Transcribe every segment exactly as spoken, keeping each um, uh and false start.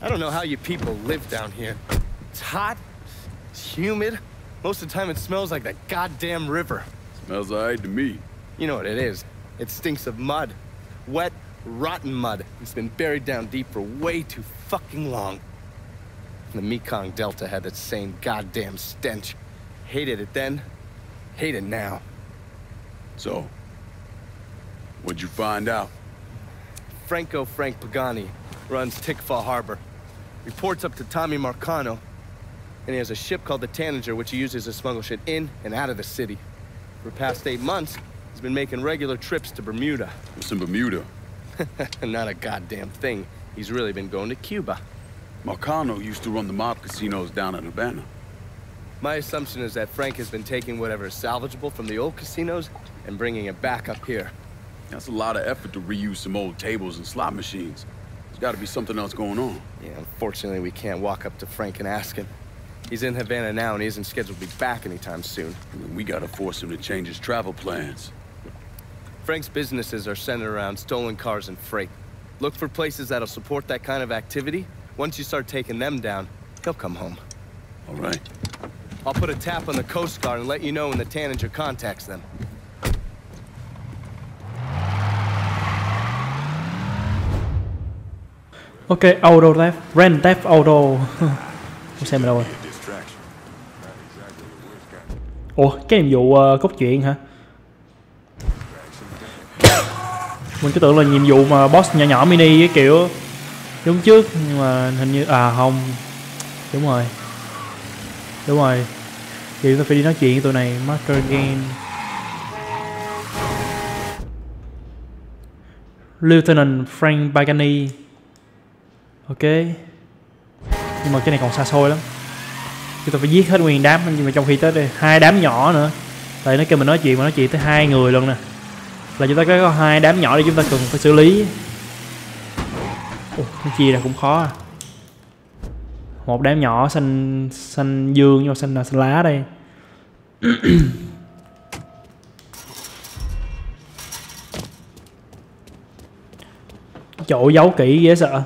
I don't know how you people live down here. It's hot, it's humid. Most of the time it smells like the goddamn river. Smells alright to me. You know what it is. It stinks of mud. Wet, rotten mud. It's been buried down deep for way too fucking long. The Mekong Delta had that same goddamn stench. Hated it then, hate it now. So, what'd you find out? Franco Frank Pagani runs Tikfa Harbor. Reports up to Tommy Marcano, and he has a ship called the Tanager, which he uses to smuggle shit in and out of the city. For the past eight months, he's been making regular trips to Bermuda. What's in Bermuda? Not a goddamn thing. He's really been going to Cuba. Marcano used to run the mob casinos down in Havana. My assumption is that Frank has been taking whatever is salvageable from the old casinos and bringing it back up here. That's a lot of effort to reuse some old tables and slot machines. There's got to be something else going on. Yeah, unfortunately, we can't walk up to Frank and ask him. He's in Havana now, and he isn't scheduled to be back anytime soon. I mean, we got to force him to change his travel plans. Frank's businesses are centered around stolen cars and freight. Look for places that'll support that kind of activity. Once you start taking them down, he'll come home. All right. I'll put a tap on the Coast Guard and let you know when the Tanager contacts them. Ok, auto theft, rent theft auto. Không xem ở đâu rồi. Ủa, cái nhiệm vụ uh, cốt truyện hả? Mình cứ tưởng là nhiệm vụ mà boss nhỏ nhỏ mini cái kiểu giống trước, nhưng mà hình như à không. Đúng rồi. Đúng rồi. Thì chúng ta phải đi nói chuyện với tụi này. Master Game Lieutenant Frank Pagani. Ok. Nhưng mà cái này còn xa xôi lắm. Chúng ta phải giết hết nguyên đám, nhưng mà trong khi tới đây hai đám nhỏ nữa. Tại nó kêu mình nói chuyện mà nói chuyện tới hai người luôn nè. Là chúng ta có hai đám nhỏ để chúng ta cần phải xử lý. Ồ, nó chia ra cũng khó à. Một đám nhỏ xanh xanh dương nhưng mà xanh là xanh lá đây. Chỗ giấu kỹ dễ sợ.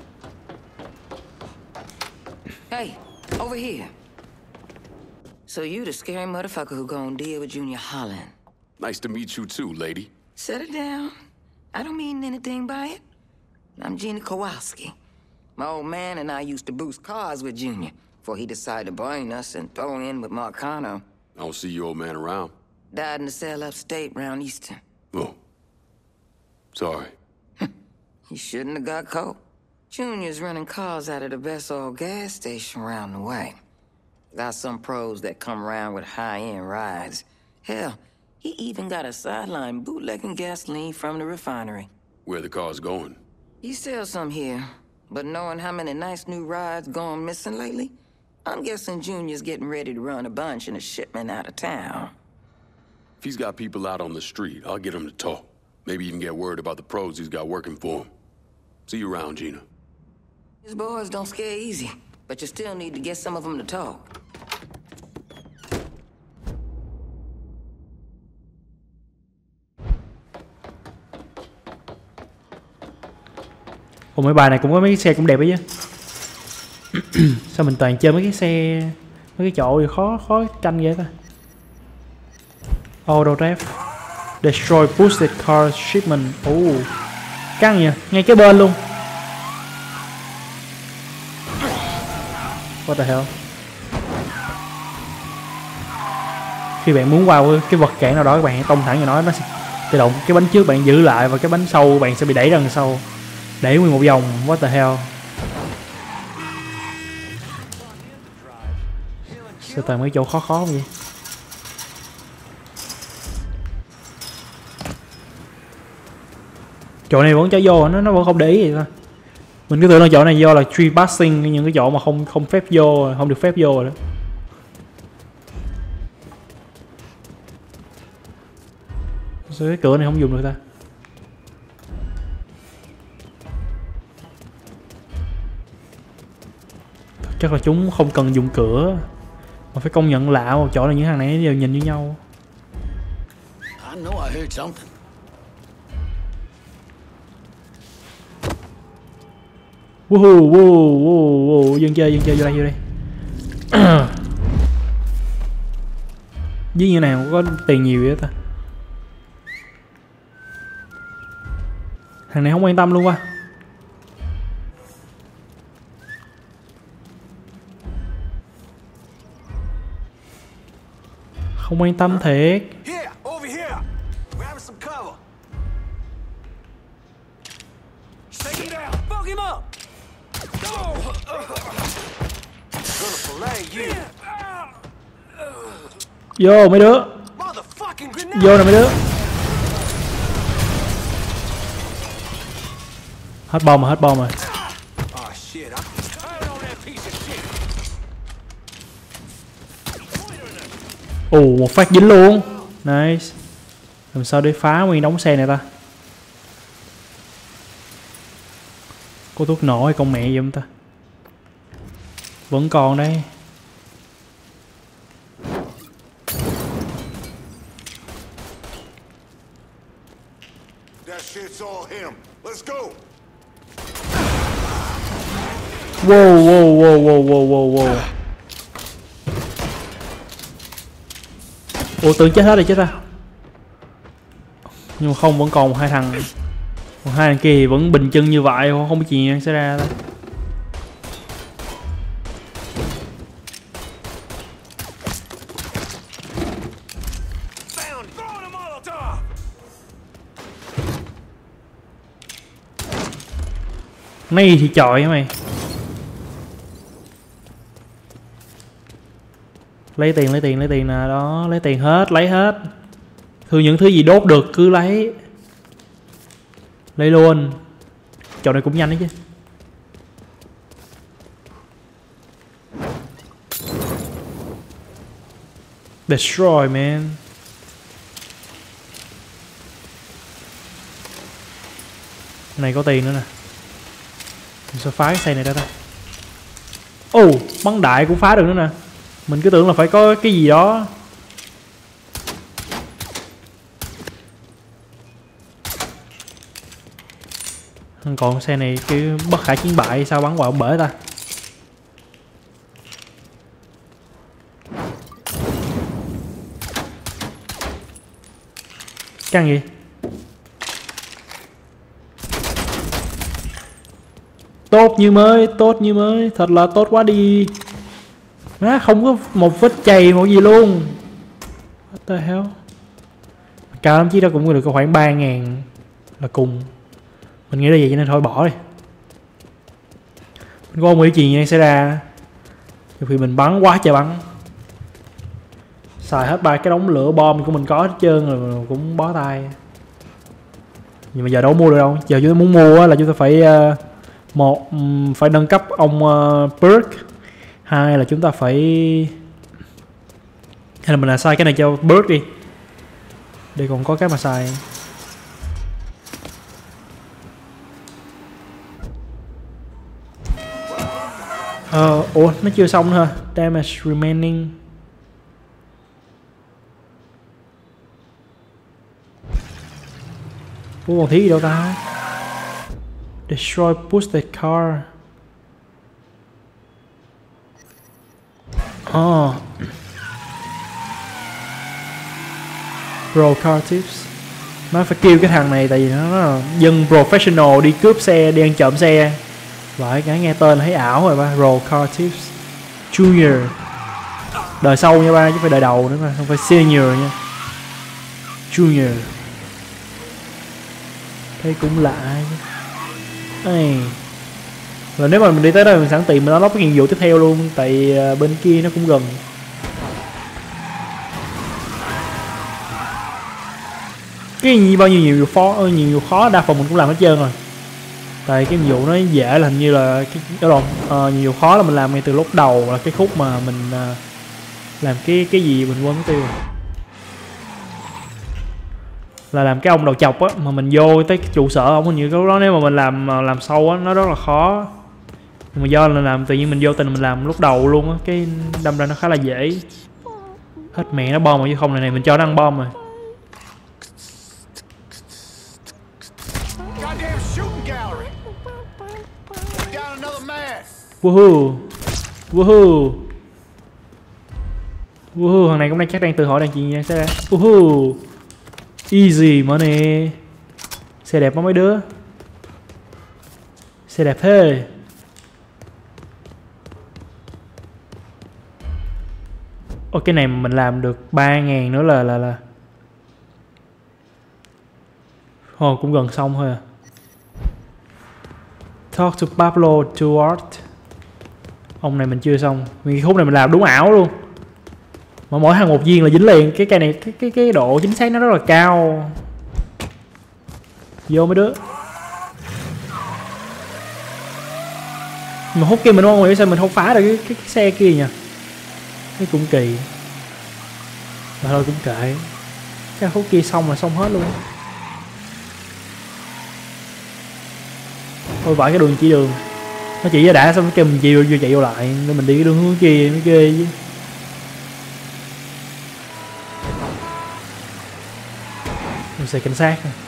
Hey, over here. So you the scary motherfucker who gonna deal with Junior Holland? Nice to meet you too, lady. Set it down. I don't mean anything by it. I'm Gina Kowalski. My old man and I used to boost cars with Junior before he decided to burn us and throw in with Marcano. I don't see your old man around. Died in the cell upstate around Easton. Oh. Sorry. He shouldn't have got caught. Junior's running cars out of the best old gas station around the way. Got some pros that come around with high-end rides. Hell, he even got a sideline bootlegging gasoline from the refinery. Where the car's going? He sells some here, but knowing how many nice new rides gone missing lately, I'm guessing Junior's getting ready to run a bunch in a shipment out of town. If he's got people out on the street, I'll get him to talk. Maybe even get word about the pros he's got working for him. See you around, Gina. His boys don't scare easy, but you still need to get some of them to talk. Ồ, mấy bài này cũng có mấy cái xe cũng đẹp ấy chứ. Sao mình toàn chơi mấy cái xe, mấy cái chỗ gì khó khó tranh vậy ta. Auto theft, destroy boosted car shipment. Ồ, oh, căng nha, ngay cái bên luôn. What the hell? Khi bạn muốn qua cái vật cản nào đó, các bạn hãy tông thẳng vào nó, nó sẽ tự động cái bánh trước bạn giữ lại và cái bánh sau bạn sẽ bị đẩy ra đằng sau. Đẩy nguyên một vòng. What the hell? Sao toàn mấy chỗ khó khó vậy? Chỗ này vẫn cho vô, nó nó vẫn không để ý vậy thôi. Mình cứ tưởng là chỗ này do là tree passing, những cái chỗ mà không không phép vô, không được phép vô rồi đó. Sao cái cửa này không dùng được ta? Chắc là chúng không cần dùng cửa, mà phải công nhận lạ một chỗ là những thằng này đều nhìn như nhau. I know I heard something. Wow, wow, wow, wow. Dân chơi, dân chơi vô đây, vô đây. Với như nào có tiền nhiều vậy ta. Thằng này không quan tâm luôn quá. Không quan tâm thiệt. Vô mấy đứa. Vô nè mấy đứa. Hết bom rồi, hết bom rồi. Ồ, một phát dính luôn. Nice. Làm sao để phá nguyên đống xe này ta? Có thuốc nổ hay con mẹ gì không ta? Vẫn còn đây. Wow, wow, wow, wow, wow, wow, wow. Ủa tưởng chết hết rồi, chết ra. Nhưng mà không, vẫn còn một hai thằng. Một hai thằng kia thì vẫn bình chân như vậy, không biết gì sẽ ra đâu. Này thì chọi hả mày? Lấy tiền, lấy tiền, lấy tiền nè, đó, lấy tiền hết, lấy hết. Thường những thứ gì đốt được cứ lấy. Lấy luôn. Chỗ này cũng nhanh đấy chứ. Destroy man. Cái này có tiền nữa nè. Mình sẽ phá cái xe này ra ta. Ồ, oh, bắn đại cũng phá được nữa nè. Mình cứ tưởng là phải có cái gì đó. Còn xe này cái bất khả chiến bại, sao bắn qua ông bể ta. Căng gì? Tốt như mới, tốt như mới, thật là tốt quá đi. Má, không có một vết chày một gì luôn. What the hell. Cao lắm chứ đó cũng được khoảng ba ngàn là cùng. Mình nghĩ là vậy cho nên thôi bỏ đi. Mình có không nghĩ chuyện gì xảy ra. Khi mình bắn quá trời bắn. Xài hết ba cái đống lửa bom của mình có hết trơn rồi cũng bó tay. Nhưng mà giờ đâu mua được đâu. Giờ chúng ta muốn mua là chúng ta phải uh, một um, phải nâng cấp ông uh, perk. Hai là chúng ta phải, hay là mình là xài cái này cho perk đi. Đây còn có cái mà xài. Ờ, ủa nó chưa xong nữa hả? Damage remaining. Ủa còn thiếu gì đâu ta? Destroy boosted car. Oh. Pro car tips. Nó phải kêu cái thằng này tại vì nó, nó dân professional đi cướp xe, đi ăn trộm xe. Vậy cái nghe tên là thấy ảo rồi ba. Pro car tips Junior. Đời sau nha ba, chứ phải đời đầu nữa mà, không phải senior nha. Junior. Thấy cũng lạ chứ. Ê. Rồi nếu mà mình đi tới đây mình sẵn tìm mình nó lóc cái nhiệm vụ tiếp theo luôn. Tại uh, bên kia nó cũng gần. Cái gì bao nhiêu nhiệm vụ khó, nhiều nhiệm vụ khó đa phần mình cũng làm hết trơn rồi. Tại cái nhiệm vụ nó dễ là hình như là cái đó rồi. Uh, nhiệm vụ khó là mình làm ngay từ lúc đầu, là cái khúc mà mình uh, làm cái cái gì mình quên mất tiêu rồi. Là làm cái ông đầu chọc á, mà mình vô tới cái trụ sở ông hình như cái đó, nếu mà mình làm làm sâu á nó rất là khó. Nhưng mà do là làm tự nhiên mình vô tình mình làm lúc đầu luôn á, cái đâm ra nó khá là dễ. Hết mẹ nó bom rồi chứ không này này mình cho nó ăn bom rồi. Woohoo. Woohoo. Woohoo, thằng này cũng đang chắc đang tự hỏi đang chuyện gì xảy ra. Woohoo. Easy money. Xe đẹp quá mấy đứa. Xe đẹp thế. Ô, cái này mình làm được ba ngàn nữa là là là Ồ, cũng gần xong thôi à. Talk to Pablo Duarte. Ông này mình chưa xong. Vì khúc này mình làm đúng ảo luôn. Mà mỗi thằng một viên là dính liền. Cái cây này cái cái cái độ chính xác nó rất là cao. Vô mấy đứa. Mà hút kia mình không hiểu sao mình không phá được cái, cái, cái xe kia nhỉ. Cái cũng kỳ. Mà thôi cũng kệ. Cái hút kia xong là xong hết luôn. Thôi vãi cái đường chỉ đường. Nó chỉ ra đã xong nó kêu mình chạy vô chạy vô lại. Nên mình đi cái đường hướng kia mới ghê chứ. Mình xe cảnh sát nè.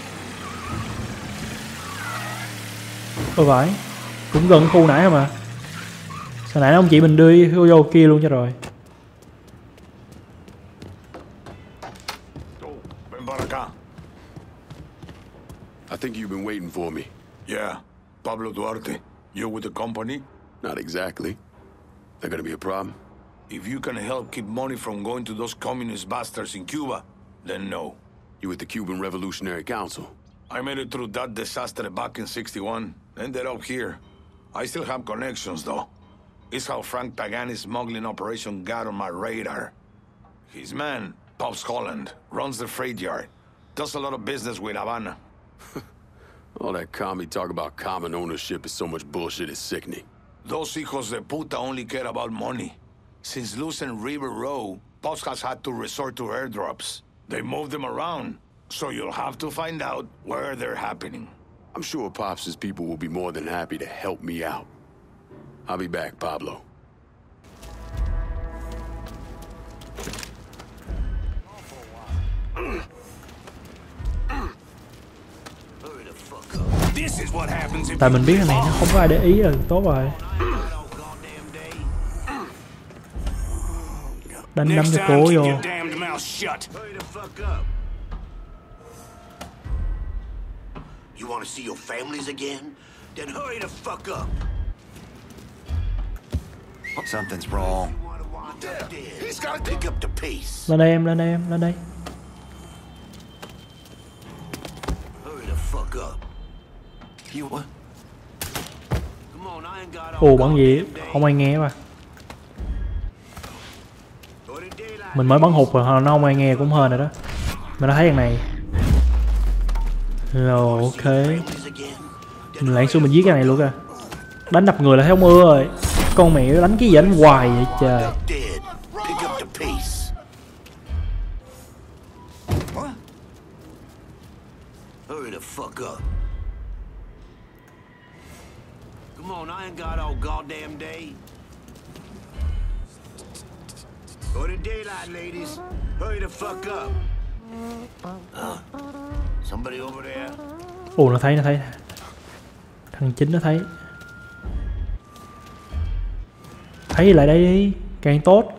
Ôi vãi. Cũng gần khu nãy mà. Sao nãy ông chị mình đưa vô, vô kia luôn cho rồi. I think you've been waiting for me. Yeah. Pablo Duarte, you with the company? Not exactly. That gonna be a problem? If you can help keep money from going to those communist bastards in Cuba, then no. You with the Cuban Revolutionary Council? I made it through that disaster back in sixty-one. Ended up here. I still have connections, though. It's how Frank Pagani's smuggling operation got on my radar. His man, Pops Holland, runs the freight yard. Does a lot of business with Havana. All that commie talk about common ownership is so much bullshit, it's sickening. Those hijos de puta only care about money. Since losing River Row, Pops has had to resort to airdrops. They move them around, so you'll have to find out where they're happening. I'm sure Pops' people will be more than happy to help me out. I'll be back, Pablo. Tại mình biết cái này nó không có ai để ý là tốt rồi. Đánh đấm cho cố vô. You want to see your families again? Then hurry the fuck up. Something's wrong. He's got to pick up the pace. Lên đây em, lên đây em, lên đây. Hurry the fuck up. You what? Come on, I ain't got all. Ồ, bắn gì? Không ai nghe mà. Mình mới bắn hụt rồi, nó không ai nghe cũng hên rồi đó. Mà nó thấy thằng này. Rồi, ok. Mình lạng xuống mình giết cái này luôn kìa. Đánh đập người là thấy không mưa rồi. Con mẹ đánh cái gì đánh hoài vậy trời. Hurry the fuck up. Come on, I ain't got all goddamn day. Go to daylight, ladies. Hurry the fuck up. Uh, somebody over there. Ồ, nó thấy, nó thấy. Thằng chính nó thấy. Thấy lại đây đi, càng tốt.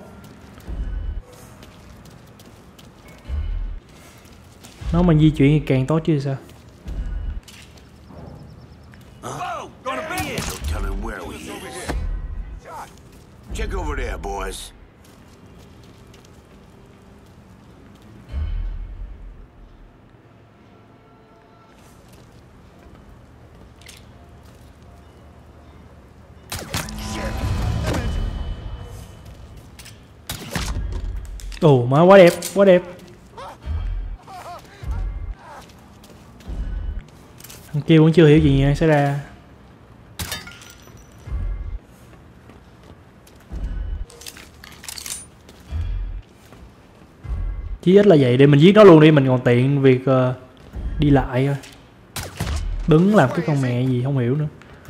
Nó mà di chuyển thì càng tốt chứ sao. Check over there, boys. Ồ, má quá đẹp, quá đẹp. Thằng kia vẫn chưa hiểu gì xảy ra. Chí ít là vậy, để mình giết nó luôn đi, mình còn tiện việc uh, đi lại thôi. Đứng làm cái con mẹ gì không hiểu nữa.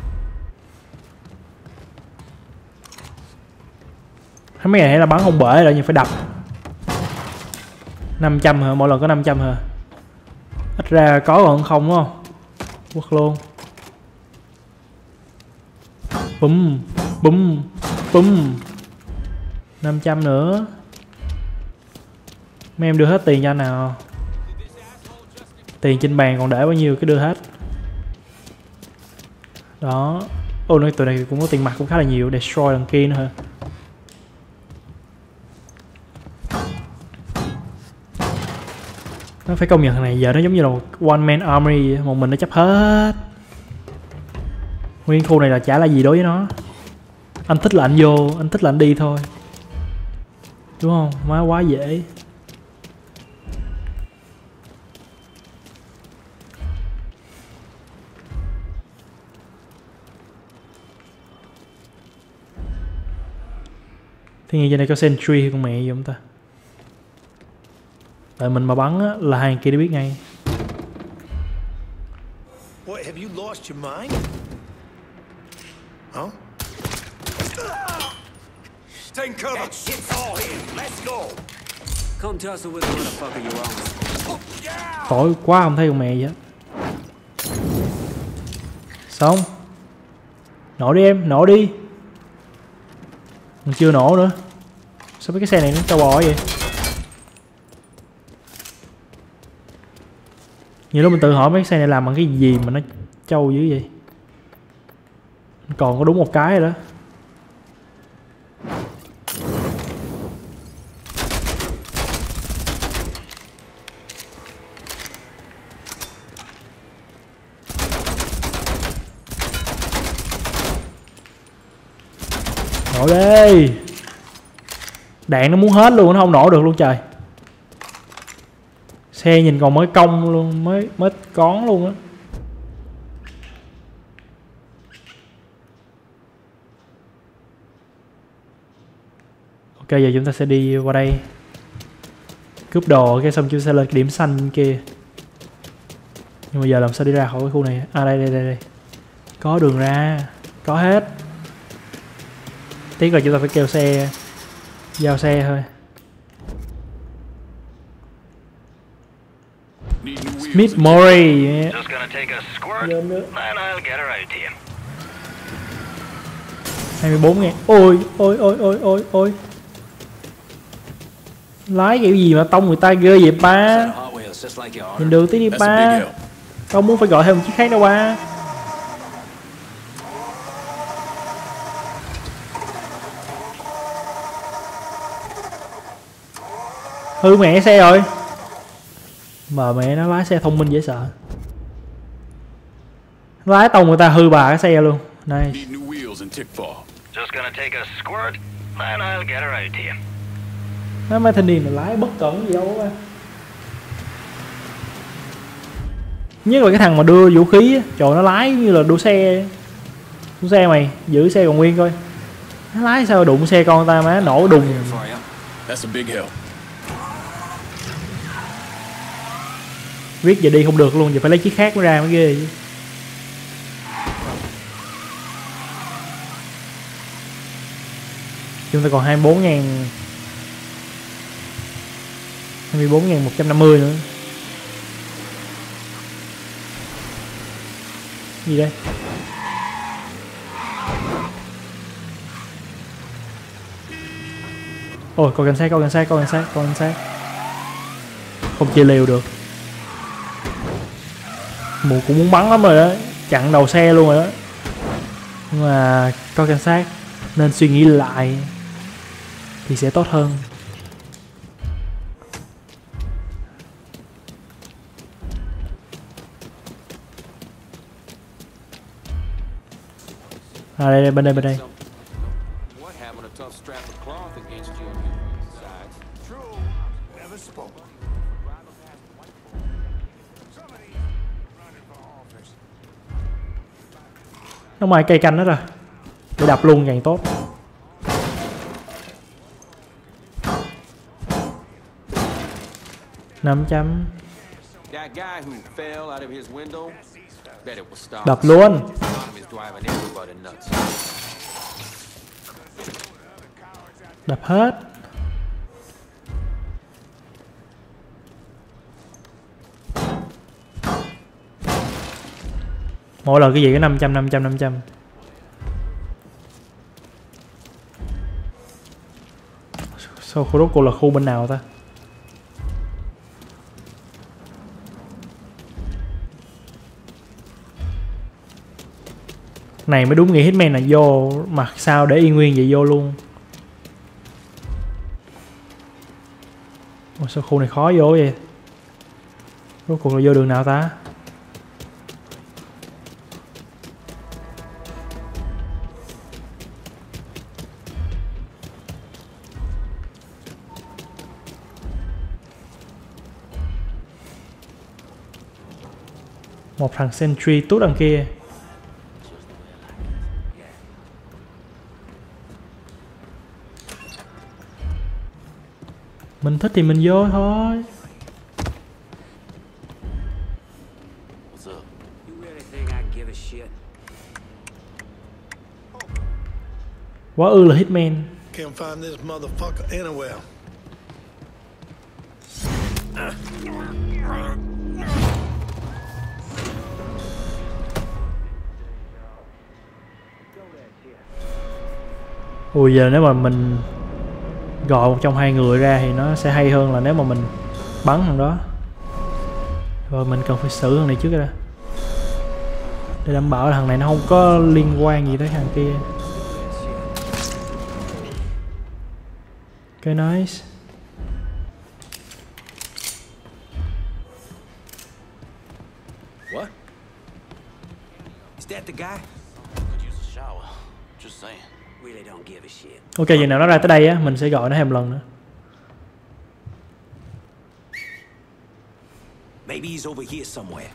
Mấy ngày nãy là bắn không bể rồi nhưng phải đập. năm trăm hả? Mỗi lần có năm trăm hả? Ít ra có còn không đúng không? Quất luôn. Bum bum bum. Năm trăm nữa. Mấy em đưa hết tiền cho anh nào. Tiền trên bàn còn để bao nhiêu cái đưa hết. Đó. Ô nói tụi này cũng có tiền mặt cũng khá là nhiều. Destroy đằng kia nữa hả? Nó phải công nhận thằng này giờ nó giống như là một one man army. Một mình nó chấp hết. Nguyên khu này là chả là gì đối với nó. Anh thích là anh vô, anh thích là anh đi thôi. Đúng không? Má quá dễ. Thế nghĩ trên đây có sentry con mẹ gì không ta? Tại mình mà bắn á, là hàng kia nó biết ngay. What, have you lost your mind? Huh? Take cover. That shit's all in. Let's go. Come tussle with the motherfucker you own. Tội quá không thấy con mẹ gì hết. Xong. Nổ đi em, nổ đi. Mình chưa nổ nữa. Sao mấy cái xe này nó trâu bò vậy? Nhiều lúc mình tự hỏi mấy cái xe này làm bằng cái gì mà nó trâu dữ vậy. Còn có đúng một cái rồi đó. Nổ đi. Đạn nó muốn hết luôn, nó không nổ được luôn trời. Xe nhìn còn mới cong luôn, mới mới cón luôn á. Ok, giờ chúng ta sẽ đi qua đây cướp đồ, cái xong chúng ta sẽ lên cái điểm xanh bên kia. Nhưng mà giờ làm sao đi ra khỏi cái khu này? À đây đây đây đây. Có đường ra, có hết. Tiếc là chúng ta phải kêu xe, giao xe thôi. Smith Murray. Yeah. Just gonna take a squirt, then I'll get her out to you. hai mươi bốn ngàn. Ôi ôi ôi ôi ôi ôi. Lái kiểu gì mà tông người ta ghê vậy ba? Nhìn đường tí đi ba. Không muốn phải gọi thêm một chiếc khác đâu ba. Hư mẹ xe rồi. Mà mẹ nó lái xe thông minh dễ sợ. Lái tông người ta hư bà cái xe luôn. Này. Nó mấy thanh niên mà lái bất cẩn gì đâu á. Nhất là cái thằng mà đưa vũ khí á, trời nó lái như là đua xe. Đua xe mày, giữ xe còn nguyên coi. Nó lái sao đụng xe con ta má nổ đùng. Riết giờ đi không được luôn, giờ phải lấy chiếc khác mới ra mới ghê chứ. Chúng ta còn hai mươi bốn ngàn hai mươi bốn ngàn một trăm năm mươi nữa. Gì đây? Ôi, có cảnh sát, có cảnh sát, có cảnh sát, có cảnh sát. Không chia liều được. Mụ cũng muốn bắn lắm rồi đó, chặn đầu xe luôn rồi đó. Nhưng mà có cảnh sát nên suy nghĩ lại thì sẽ tốt hơn. À đây, đây bên đây bên đây. Nó ngoài cây canh đó rồi. Để đập luôn càng tốt. năm trăm. Đập luôn. Đập hết. Mỗi lần cái gì cái năm trăm năm trăm năm trăm. Sao khu rốt cuộc là khu bên nào ta? Này mới đúng nghĩa Hitman là vô mặt sao để y nguyên vậy vô luôn. Ủa, sao khu này khó vô vậy? Rốt cuộc là vô đường nào ta? Một thằng sentry tút đằng kia. Mình thích thì mình vô thôi. Quá ư là Hitman. Can't find this motherfucker anywhere. Ui, giờ nếu mà mình gọi một trong hai người ra thì nó sẽ hay hơn là nếu mà mình bắn thằng đó. Rồi mình cần phải xử thằng này trước ra để đảm bảo là thằng này nó không có liên quan gì tới thằng kia. Ok, nice. What? Is that the guy? Could use a shower. Just saying. Really don't give a shit. Ok, giờ nào nó ra tới đây á, mình sẽ gọi nó thêm lần nữa. Maybe he's over here somewhere.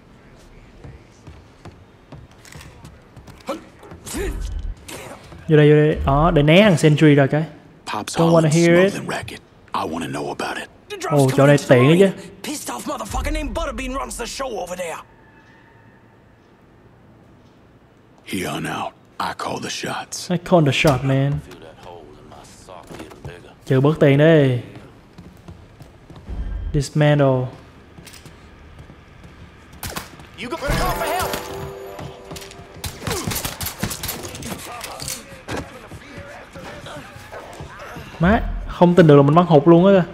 Vô đây, vô đây. Đó, để né thằng sentry rồi cái. Don't wanna hear it. I wanna know about it. Ồ, oh, chỗ này tiện đấy chứ. Pissed off motherfucker named Butterbean runs the show over there. Here on out, I call the shots. I call the shot, man. Trừ bớt tiền đi. Dismantle. You got to call for help. Má, không tin được là mình bắn hụt luôn á.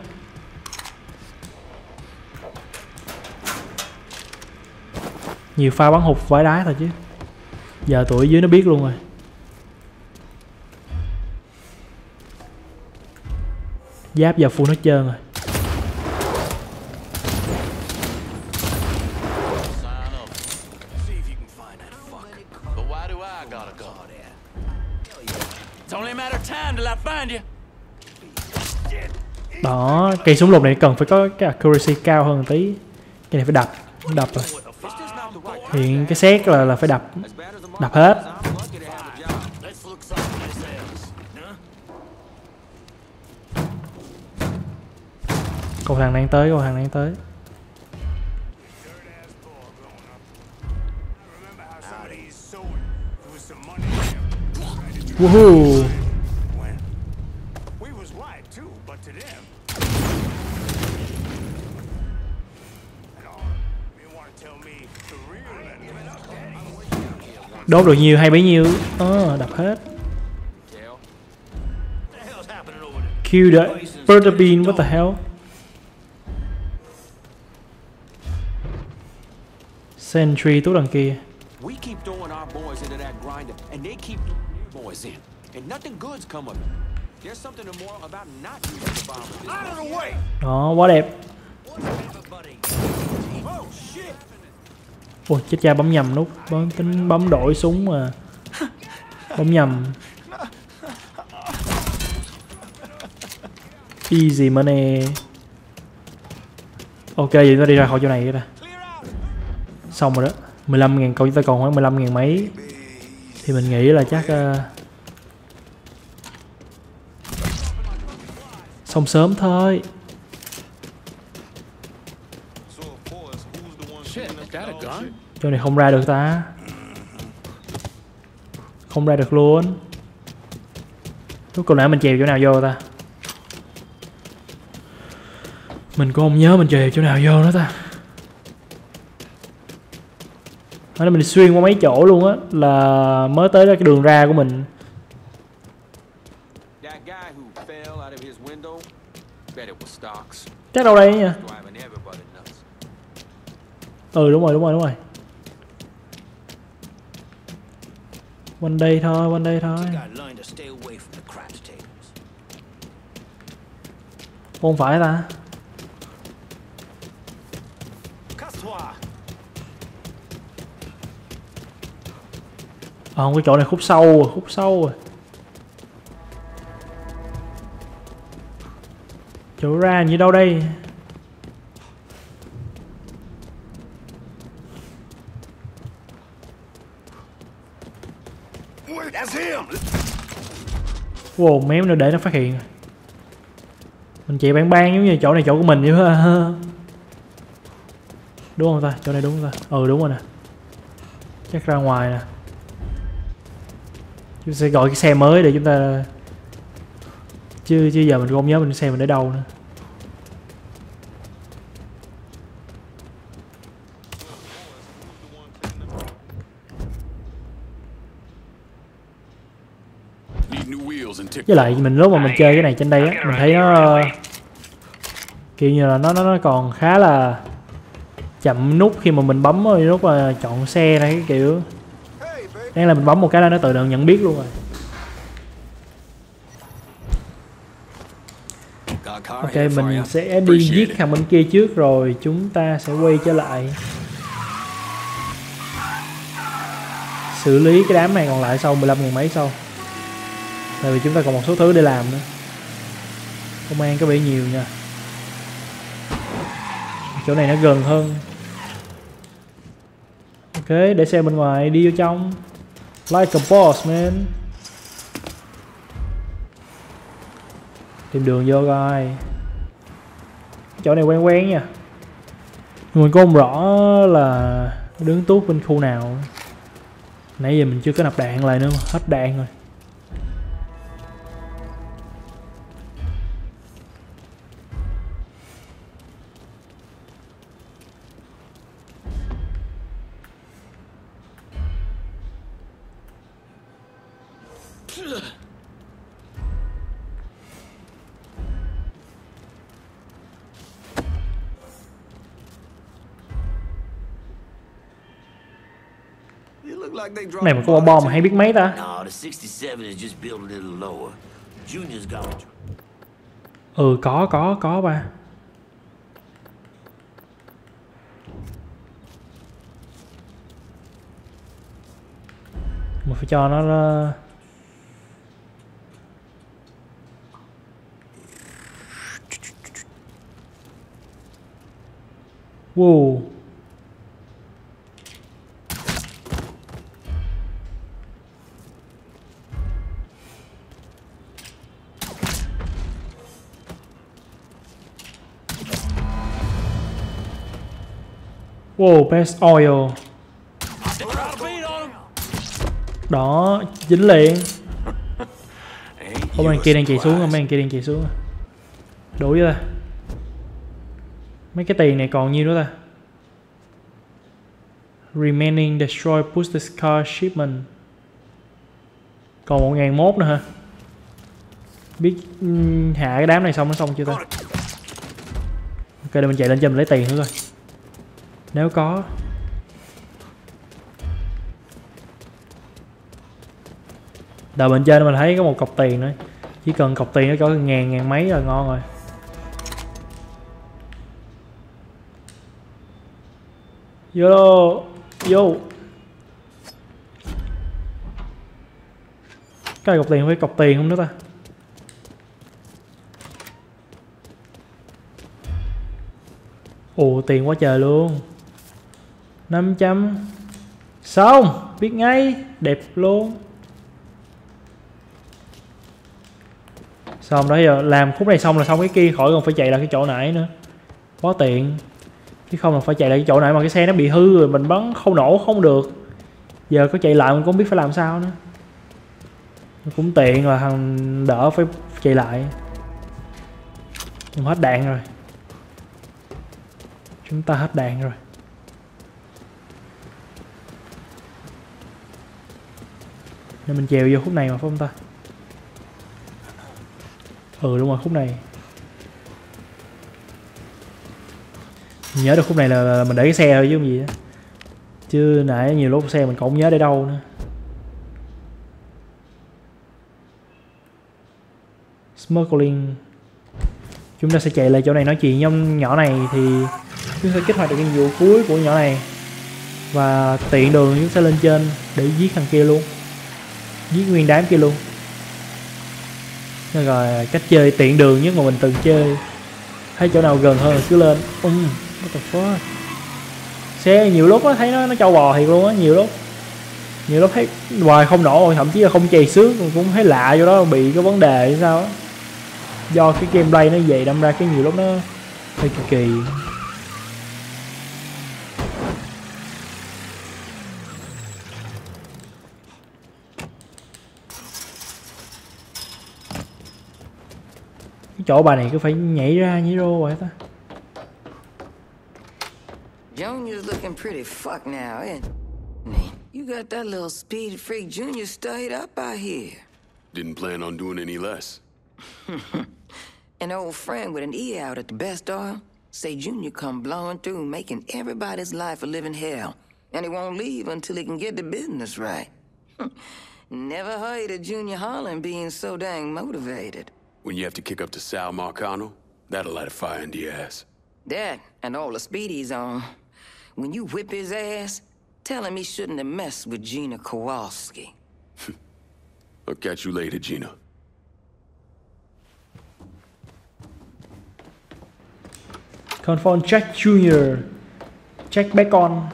Nhiều pha bắn hụt vãi đái thôi chứ. Giờ tụi dưới nó biết luôn rồi. Giáp giờ full hết trơn rồi. Đó, cây súng lục này cần phải có cái accuracy cao hơn một tí. Cái này phải đập, đập rồi. Hiện cái xét là là phải đập, đập hết. Cầu thang đang tới, cầu thang đang tới. Woohoo! Đốt được nhiều hay bấy nhiêu. Ờ, đập hết. Kill the Butterbean, what the hell? Sentry tốt đằng kia. We keep throwing our boys into that grinder and they keep boys in. And nothing good's come of it. There's something more about not using the bomb. Out of the way. Đó, quá đẹp. Ôi, chết cha, bấm nhầm nút. Bấm tính bấm đổi súng mà. Bấm nhầm. Easy money. Ok, vậy ta đi ra khỏi chỗ này cái ta. Xong rồi đó. mười lăm ngàn câu, chúng ta còn khoảng mười lăm ngàn mấy. Thì mình nghĩ là chắc uh, xong sớm thôi. Chỗ này không ra được ta. Không ra được luôn. Lúc còn nãy mình chèo chỗ nào vô ta? Mình cũng không nhớ mình chèo chỗ nào vô nữa ta. Đó, mình xuyên qua mấy chỗ luôn á là mới tới cái đường ra của mình. That guy who fell out of his window, Chắc đâu đây nha. Ừ đúng rồi đúng rồi đúng rồi. Quanh đây thôi, quanh đây thôi. Không phải ta. Ờ, cái chỗ này khúc sâu rồi, khúc sâu rồi. Chỗ ra như đâu đây? Wow, mém nữa để nó phát hiện. Mình chạy bang bang giống như chỗ này chỗ của mình vậy ha. Đúng không ta? Chỗ này đúng không ta? Ừ đúng rồi nè. Chắc ra ngoài nè. Chúng ta sẽ gọi cái xe mới để chúng ta. Chứ chứ giờ mình không nhớ mình xe mình để đâu nữa. Với lại mình lúc mà mình chơi cái này trên đây á, mình thấy nó kiểu như là nó nó nó còn khá là chậm nút khi mà mình bấm lúc mà chọn xe này cái kiểu. Đây là mình bấm một cái là nó tự động nhận biết luôn rồi. Ok, mình sẽ đi giết thằng bên kia trước rồi chúng ta sẽ quay trở lại xử lý cái đám này còn lại sau mười lăm ngàn mấy sau. Tại vì chúng ta còn một số thứ để làm nữa. Công an có vẻ nhiều nha. Chỗ này nó gần hơn. Ok, để xe bên ngoài đi vô trong. Like a boss man. Tìm đường vô coi. Chỗ này quen quen nha. Mình cũng không rõ là đứng tuốt bên khu nào. Nãy giờ mình chưa có nạp đạn lại nữa mà hết đạn rồi. Này mà có quả bom mà hay biết mấy ta? Ừ có có có ba. Mà phải cho nó là... Wow. Wow, best oil. Đó, dính liền. Ông anh kia đang chạy xuống, ông anh kia đang chạy xuống. Đủ chưa ta? Mấy cái tiền này còn nhiêu nữa ta? Remaining destroy push the car shipment. Còn một ngàn mốt nữa hả? Biết hạ cái đám này xong nó xong chưa ta? Ok, để mình chạy lên cho mình lấy tiền nữa coi. Nếu có. Đợi bên trên mình thấy có một cọc tiền nữa. Chỉ cần cọc tiền nó có ngàn ngàn mấy là ngon rồi. Vô vô. Cái cọc tiền không phải cọc tiền không nữa ta? Ồ tiền quá trời luôn. Năm trăm. Xong, biết ngay, đẹp luôn. Xong đó giờ làm khúc này xong là xong cái kia, khỏi còn phải chạy lại cái chỗ nãy nữa. Quá tiện. Chứ không là phải chạy lại cái chỗ nãy mà cái xe nó bị hư rồi mình bắn không nổ không được. Giờ có chạy lại mình cũng không biết phải làm sao nữa. Cũng tiện là thằng đỡ phải chạy lại. Nhưng hết đạn rồi. Chúng ta hết đạn rồi. Nên mình chèo vô khúc này mà phải không ta? Ừ đúng rồi, khúc này. Nhớ được khúc này là mình để cái xe thôi chứ không gì đó. Chứ nãy nhiều lúc xe mình cũng không nhớ để đâu nữa. Smuggling. Chúng ta sẽ chạy lại chỗ này nói chuyện với ông nhỏ này thì chúng ta sẽ kích hoạt được nhiệm vụ cuối của nhỏ này. Và tiện đường chúng ta lên trên để giết thằng kia luôn. Giết nguyên đám kia luôn. Rồi cách chơi tiện đường nhất mà mình từng chơi. Thấy chỗ nào gần hơn cứ lên. Um, what the fuck. Xe nhiều lúc nó thấy nó nó trâu bò thiệt luôn á, nhiều lúc. Nhiều lúc thấy hoài không nổ rồi, thậm chí là không chày xước cũng thấy lạ chỗ đó bị cái vấn đề hay sao á. Do cái gameplay nó vậy đâm ra cái nhiều lúc nó hơi kỳ kỳ. Cái chỗ bà này cứ phải nhảy ra nhảy rô vậy ta. Junior's looking pretty fucked now, ain't he? You got that little speed freak Junior stayed up out here. Didn't plan on doing any less. An old friend with an E out at the best oil say Junior come blowing through, making everybody's life a living hell, and he won't leave until he can get the business right. Never heard of Junior Holland being so dang motivated. When you have to kick up to Sal Marcano, that'll light a fire into your ass. That and all the speed he's on. When you whip his ass, tell him he shouldn't have messed with Gina Kowalski. I'll catch you later, Gina. Confirm Jack Junior Jack Bacon.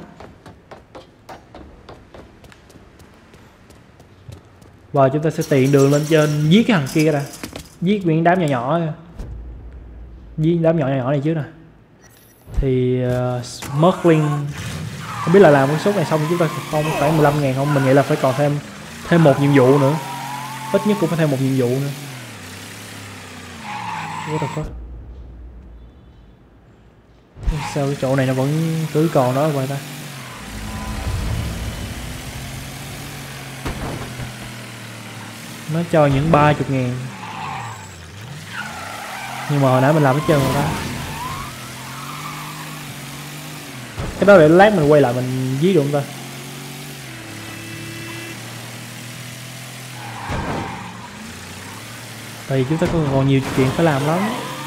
Và chúng ta sẽ tiện đường lên trên giết cái thằng kia ra. Giết nguyên đám nhỏ nhỏ. Giết đám nhỏ nhỏ này trước nè. Thì uh, Smuggling không biết là làm cái số này xong chúng ta không phải mười lăm ngàn không. Mình nghĩ là phải còn thêm thêm một nhiệm vụ nữa. Ít nhất cũng phải thêm một nhiệm vụ nữa. What the fuck. Sao cái chỗ này nó vẫn cứ còn đó vậy ta. Nó cho những ba mươi ngàn. Nhưng mà hồi nãy mình làm hết trơn rồi đó. Cái đó để lát mình quay lại mình giết được không ta. Tại vì chúng ta còn nhiều chuyện phải làm lắm.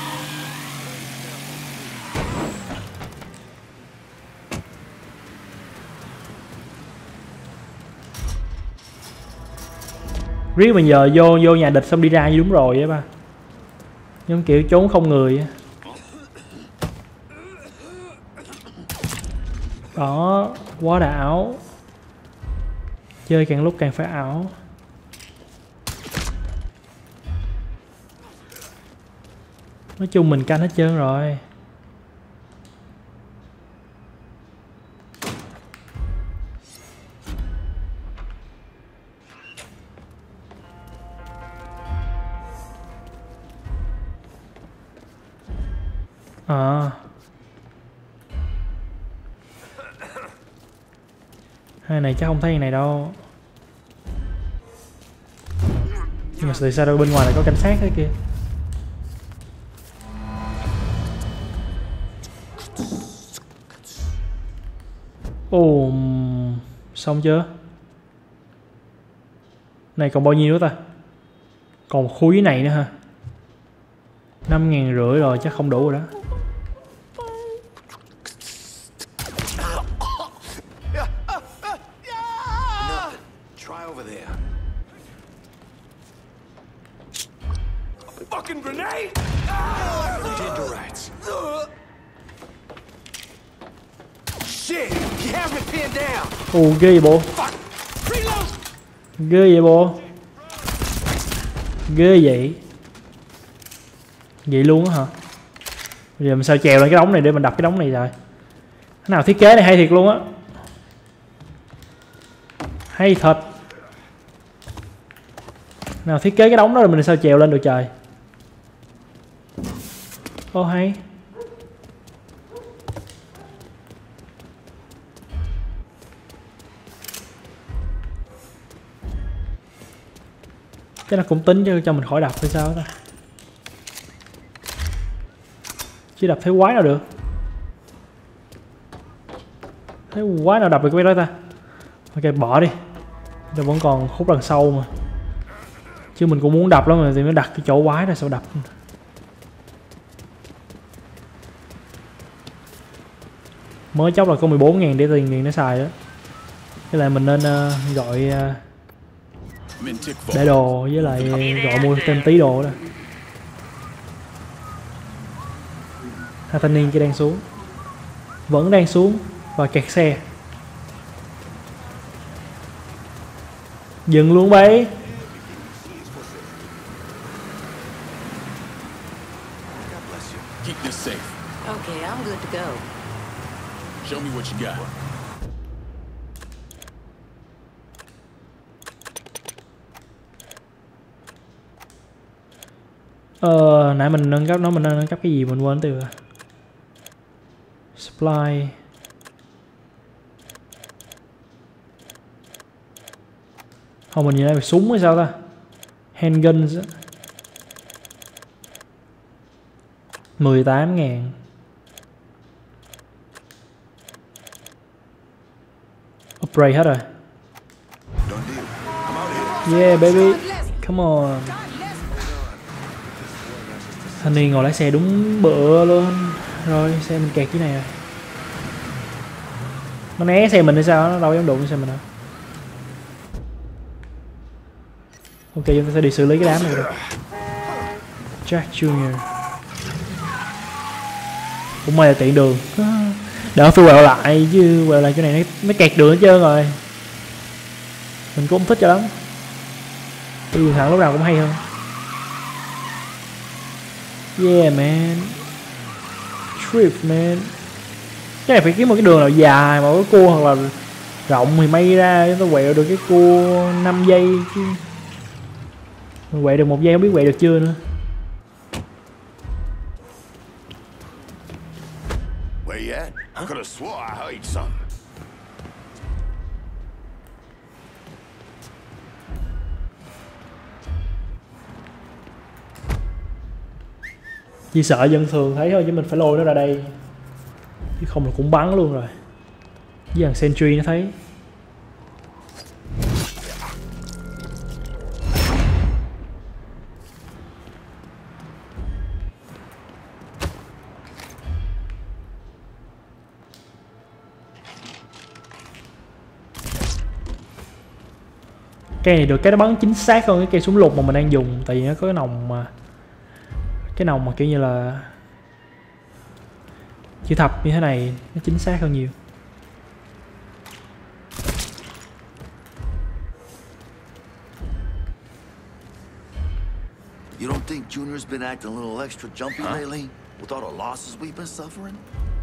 Riết bây giờ vô vô nhà địch xong đi ra như đúng rồi á ba. Nhưng kiểu trốn không người á. Đó, quá đã ảo. Chơi càng lúc càng phải ảo. Nói chung mình canh hết trơn rồi. À. Hai này chắc không thấy thằng này đâu. Nhưng mà từ sao đâu bên ngoài lại có cảnh sát thế kia. Ồ, xong chưa? Này còn bao nhiêu nữa ta? Còn một khối này nữa ha. Năm ngàn rưỡi rồi chắc không đủ rồi đó. Ồ ghê vậy bộ. Ghê vậy bộ. Ghê vậy. Vậy luôn á hả? Bây giờ mình sao trèo lên cái đống này để mình đập cái đống này rồi. Cái nào thiết kế này hay thiệt luôn á. Hay thật. Nào thiết kế cái đống đó rồi mình sao trèo lên được trời. Ô hay. Cái nó cũng tính cho, cho mình khỏi đập hay sao đó. Chứ đập thấy quái nào được. Thấy quá nào đập được cái đó ta. Ok bỏ đi. Nó vẫn còn khúc đằng sau mà. Chứ mình cũng muốn đập lắm mà thì mới đặt cái chỗ quái ra sao đập. Mới chốc là có mười bốn ngàn để tiền tiền nó xài đó. Thế là mình nên uh, gọi uh, để đồ với lại gọi mua thêm tí đồ đó. Hai thanh niên kia đang xuống. Vẫn đang xuống và kẹt xe. Dừng luôn bấy. Okay, I'm good to go. Show me what you got. Ờ, nãy mình nâng cấp nó, mình nâng cấp cái gì mình quên từ rồi. Supply. Không, mình nhìn thấy súng hay sao ta? Handguns mười tám ngàn. Upgrade hết rồi. Yeah baby, come on. Thanh niên ngồi lái xe đúng bựa luôn. Rồi xe mình kẹt cái này rồi. Nó né xe mình hay sao, nó đâu dám đụng xe mình đâu. Ok, chúng ta sẽ đi xử lý cái đám này rồi. Jack Junior cũng may là tiện đường. Đỡ phải quẹo lại chứ quẹo lại chỗ này nó, nó kẹt đường hết trơn rồi. Mình cũng không thích cho lắm. Đi đường thẳng lúc nào cũng hay hơn. Yeah man. Trip man. Cái này phải kiếm một cái đường nào dài mà cái cua hoặc là rộng thì may ra chúng ta quẹo được cái cua năm giây chứ. Mình quẹo được một giây không biết quẹo được chưa nữa. Where you at? I could have swore I heard something. Chỉ sợ dân thường thấy thôi chứ mình phải lôi nó ra đây. Chứ không là cũng bắn luôn rồi. Với thằng Sentry nó thấy. Cây này được cái nó bắn chính xác hơn cái cây súng lục mà mình đang dùng. Tại vì nó có cái nòng mà cái nòng mà kiểu như là chữ thập như thế này nó chính xác hơn nhiều. You don't think Junior's been acting a little extra jumpy huh? lately with all the losses we've been suffering?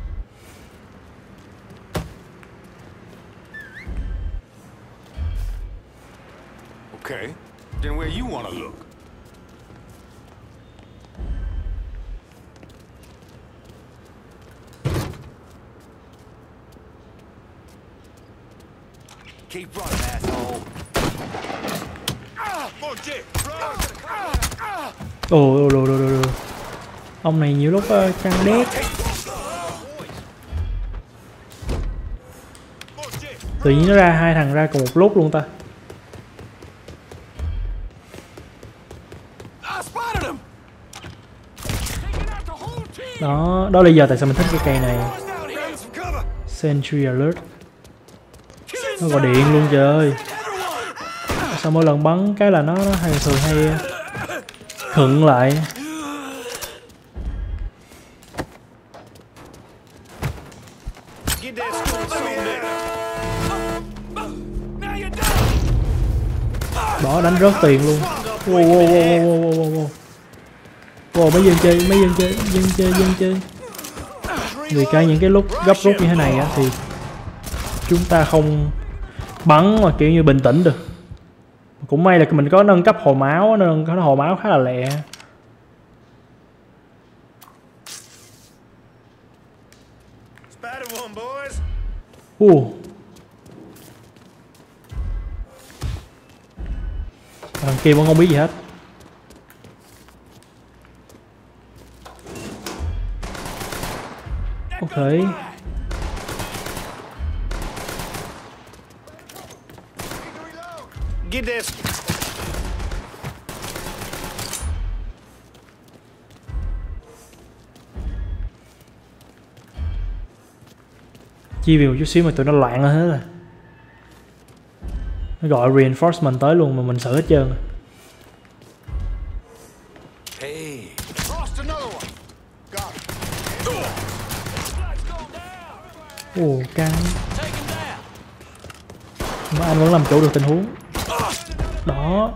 Okay, then where you want to look? Keep running, asshole. Ồ, đồ, đồ, đồ, đồ. Ông này nhiều lúc uh, căng đét. Tự nhiên nó ra hai thằng ra cùng một lúc luôn ta. Đó, đó là lý do tại sao mình thích cái cây này. Sentry Alert. Nó gọi điện luôn trời ơi. Sao mỗi lần bắn cái là nó, nó hay thường hay khựng lại. Đó, đánh rớt tiền luôn. Wow, wow, wow, wow, wow, wow. Wow, mấy dân chơi, mấy dân chơi, dân chơi, dân chơi. Vì cái những cái lúc gấp rút như thế này á thì chúng ta không bắn mà kiểu như bình tĩnh được. Cũng may là mình có nâng cấp hồi máu nên có hồi máu khá là lẹ. Uh. Thằng kia vẫn không biết gì hết. Ok. Get this. Chi vì một chút xíu mà tụi nó loạn hết rồi. Nó gọi reinforcement tới luôn mà mình sợ hết trơn. Hey. Lost another one. Got it. Ồ, căng. Mà anh vẫn làm chủ được tình huống. Đó.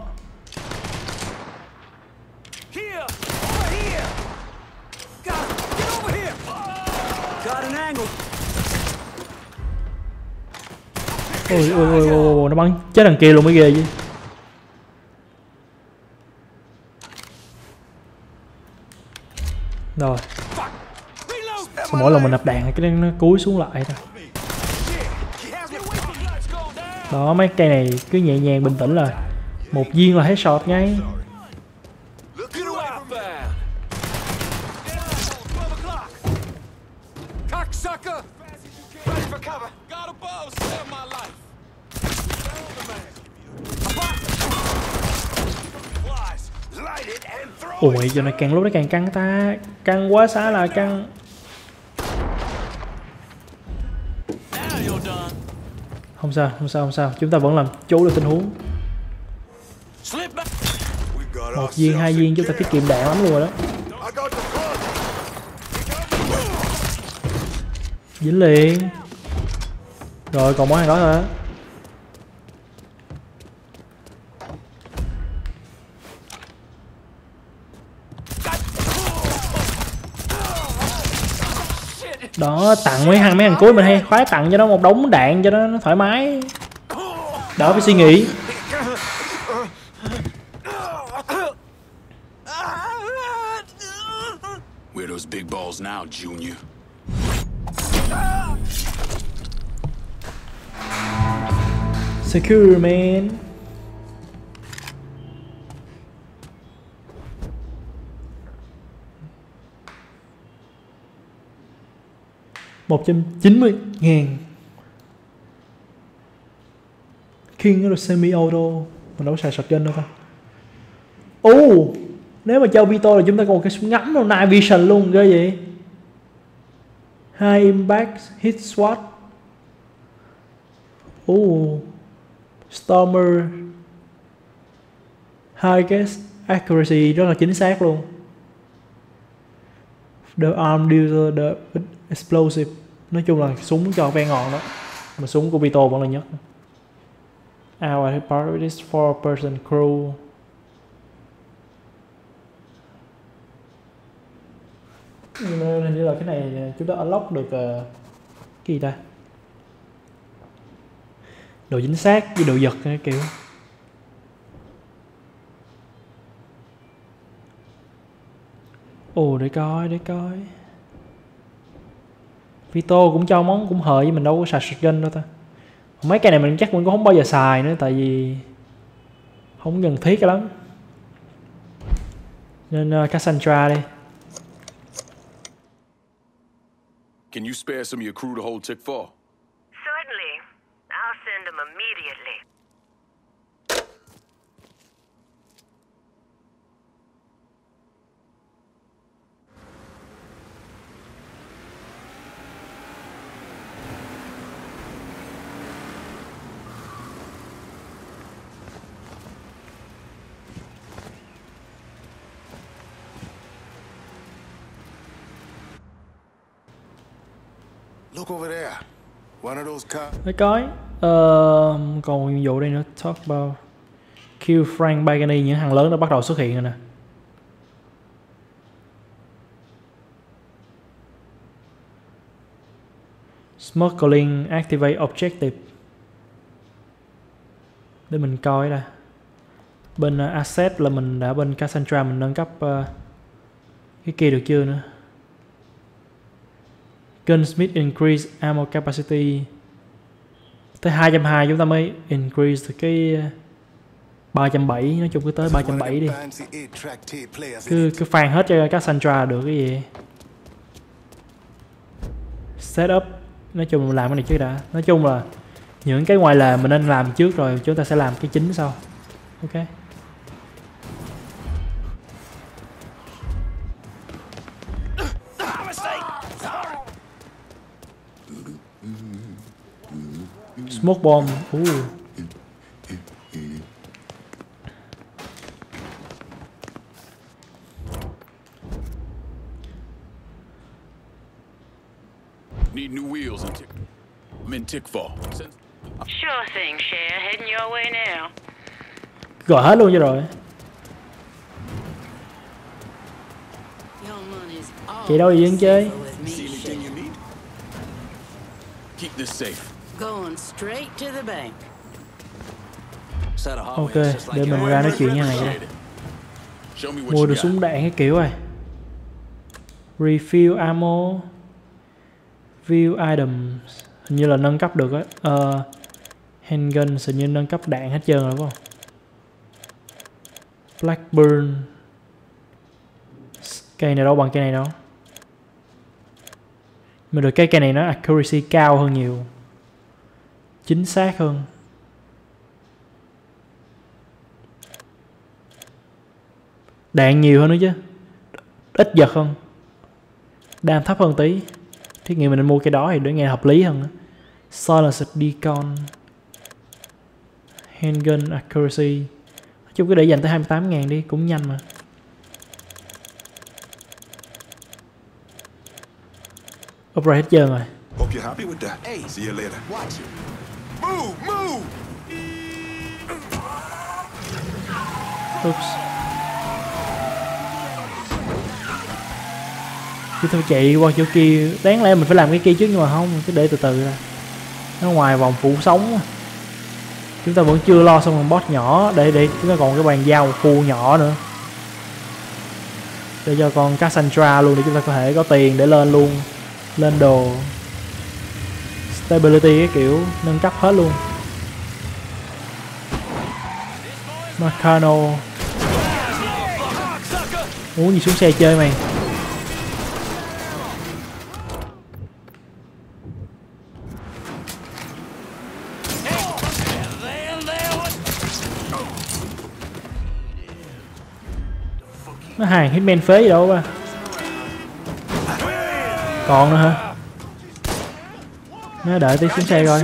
Ôi ôi ôi ôi, nó bắn chết đằng kia luôn mới ghê chứ. Rồi. Sau mỗi lần mình nạp đạn cái nó cúi xuống lại thôi. Đó, mấy cây này cứ nhẹ nhàng bình tĩnh là một viên là headshot ngay. Ôi, giờ này càng lúc nó càng căng ta. Căng quá xá là căng. Không sao, không sao, không sao. Chúng ta vẫn làm chủ được tình huống. Một viên, hai viên chúng ta tiết kiệm đạn lắm luôn rồi đó. Dính liền. Rồi, còn món hàng đó thôi đó. Đó, tặng mấy hàng mấy hàng cuối mình hay khoái tặng cho nó một đống đạn cho nó, nó thoải mái. Đỡ phải suy nghĩ. Where those big balls now, Junior? Secure, man. một trăm chín mươi ngàn. King nó là semi auto. Mình đâu có xài shotgun đâu ta. Ồ, nếu mà cho Vito là chúng ta còn cái súng ngắm đâu, night vision luôn ghê vậy. High impact hit swat. Ồ, Stormer. High guess accuracy rất là chính xác luôn. The arm dealer, the explosive. Nói chung là súng cho ve ngọn đó. Mà súng của Vito vẫn là nhất. Our part is four person crew. Nhưng mà hình như là cái này chúng ta unlock được uh, cái gì ta? Độ chính xác với độ giật cái kiểu. Ồ, để coi, để coi. Vito cũng cho món cũng hời, với mình đâu có xài shotgun đâu ta. Mấy cái này mình chắc mình cũng không bao giờ xài nữa, tại vì không cần thiết lắm. Nên uh, Cassandra đi. Can you spare some of your crew to hold Tick four? Certainly. I'll send them immediately. Look over there. One of those cars. Để coi. Uh, còn nhiệm vụ đây nữa. Talk about kill Frank Pagani. Những hàng lớn đã bắt đầu xuất hiện rồi nè. Smuggling activate objective. Để mình coi đây. Bên uh, asset là mình đã bên Cassandra mình nâng cấp uh, cái kia được chưa nữa. Gunsmith increase ammo capacity. Tới hai trăm hai mươi chúng ta mới increase được cái ba trăm bảy mươi. Nói chung cứ tới ba trăm bảy mươi đi. Cứ cứ phàn hết cho Cassandra được cái gì. Setup. Nói chung là làm cái này chứ đã. Nói chung là Những cái ngoài lề mình nên làm trước rồi chúng ta sẽ làm cái chính sau. Ok. Smoke bomb. Ooh. Need new wheels and tick. I'm in Tickfall. Sure thing, Cher. Heading your way now. Gọi hết luôn cho rồi. Chị đâu đi đứng chơi? Keep this safe. Going straight to the bank. Ok, để mình ra nói chuyện như này đây. Mua được súng đạn cái kiểu rồi. Refill ammo. View items. Hình như là nâng cấp được á. Uh, handgun hình như nâng cấp đạn hết trơn rồi phải không? Blackburn. Cây này đâu bằng cây này đâu. Mình được cái cây này nó accuracy cao hơn nhiều. Chính xác hơn. Đạn nhiều hơn nữa chứ. Ít giật hơn. Đam thấp hơn tí. Thiết nghĩ mình nên mua cái đó thì để nghe hợp lý hơn. Silenced Deacon. Handgun accuracy. Nói chung cứ để dành tới hai mươi tám ngàn đi. Cũng nhanh mà. Upgrade hết trơn rồi. Hope you're happy with that. Hey, see you later. Watch it. Move, move. Oops. Chứ thôi chạy qua chỗ kia. Đáng lẽ mình phải làm cái kia trước nhưng mà không. Cứ để từ từ ra. Nó ngoài vòng phủ sống. Chúng ta vẫn chưa lo xong một boss nhỏ. Để để chúng ta còn cái bàn giao một khu nhỏ nữa. Để cho con Cassandra luôn. Để chúng ta có thể có tiền để lên luôn. Lên đồ. Stability cái kiểu. Nâng cấp hết luôn. Marcano. Muốn gì xuống xe chơi mày. Nó hàng hitman phế gì đâu ba. Còn nữa hả? Nó đợi tí xuống xe coi.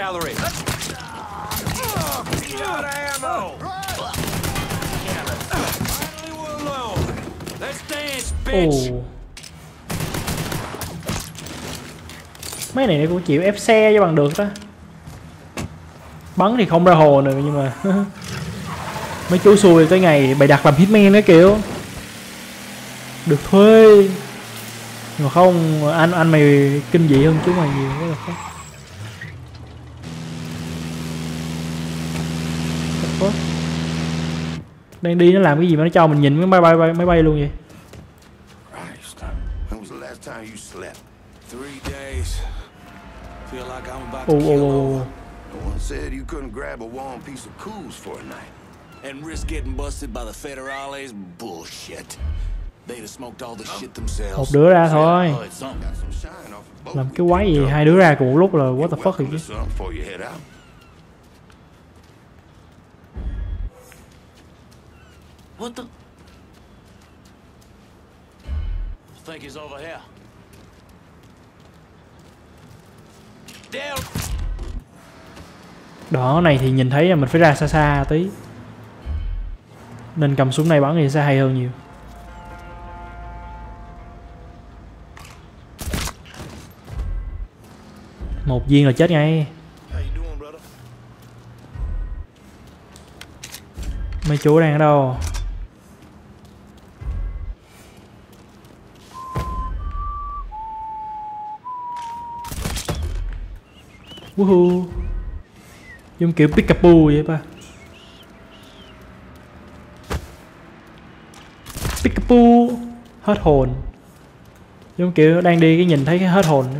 Ồ. Mấy này cũng chịu ép xe cho bằng được ta. Bắn thì không ra hồ nữa nhưng mà mấy chú xui tới ngày bày đặt làm hitman cái kiểu. Được thuê. Mà không anh anh mày kinh dị hơn chú mày nhiều quá là khác. Đang đi nó làm cái gì mà nó cho mình nhìn cái máy bay bay máy bay luôn vậy. Ồ ồ ồ. And risk getting busted by the federales? Bullshit. They'd have smoked all the shit themselves. Một đứa ra thôi. Làm cái quái gì hai đứa ra cùng một lúc là what the fuck vậy chứ. What the? I think he's over here. Down. Đó này thì nhìn thấy là mình phải ra xa xa tí. Nên cầm súng này bắn thì sẽ hay hơn nhiều. Một viên là chết ngay. Mấy chú đang ở đâu? Woohoo. Giống kiểu Pikachu vậy ba. Pikachu. Hết hồn. Giống kiểu đang đi cái nhìn thấy cái hết hồn nữa.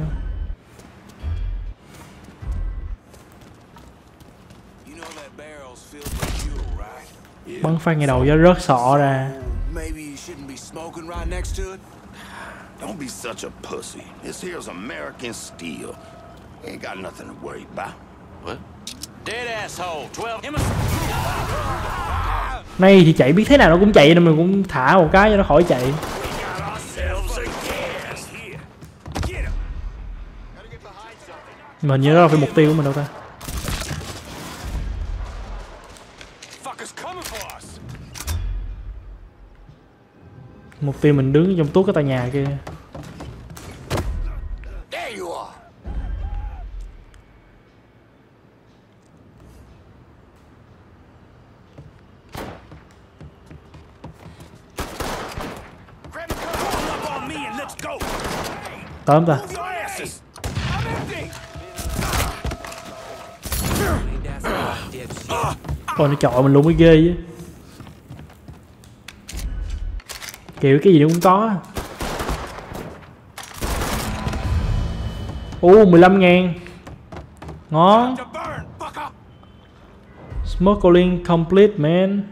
Bắn phát ngay đầu cho rớt sọ ra. Don't be such a pussy. This here's American steel. Ain't got nothing to worry about. What? Dead asshole. Twelve. Nay thì chạy biết thế nào nó cũng chạy nên mình cũng thả một cái cho nó khỏi chạy. Mình nhớ đó là phải mục tiêu của mình đâu ta. Mục tiêu mình đứng trong tuốt cái tòa nhà kia. Tóm ta. Ôi nó chọi mình luôn mới ghê chứ. Kiểu cái gì nó cũng có. Ồ mười lăm ngàn. Ngon. Smuggling complete man.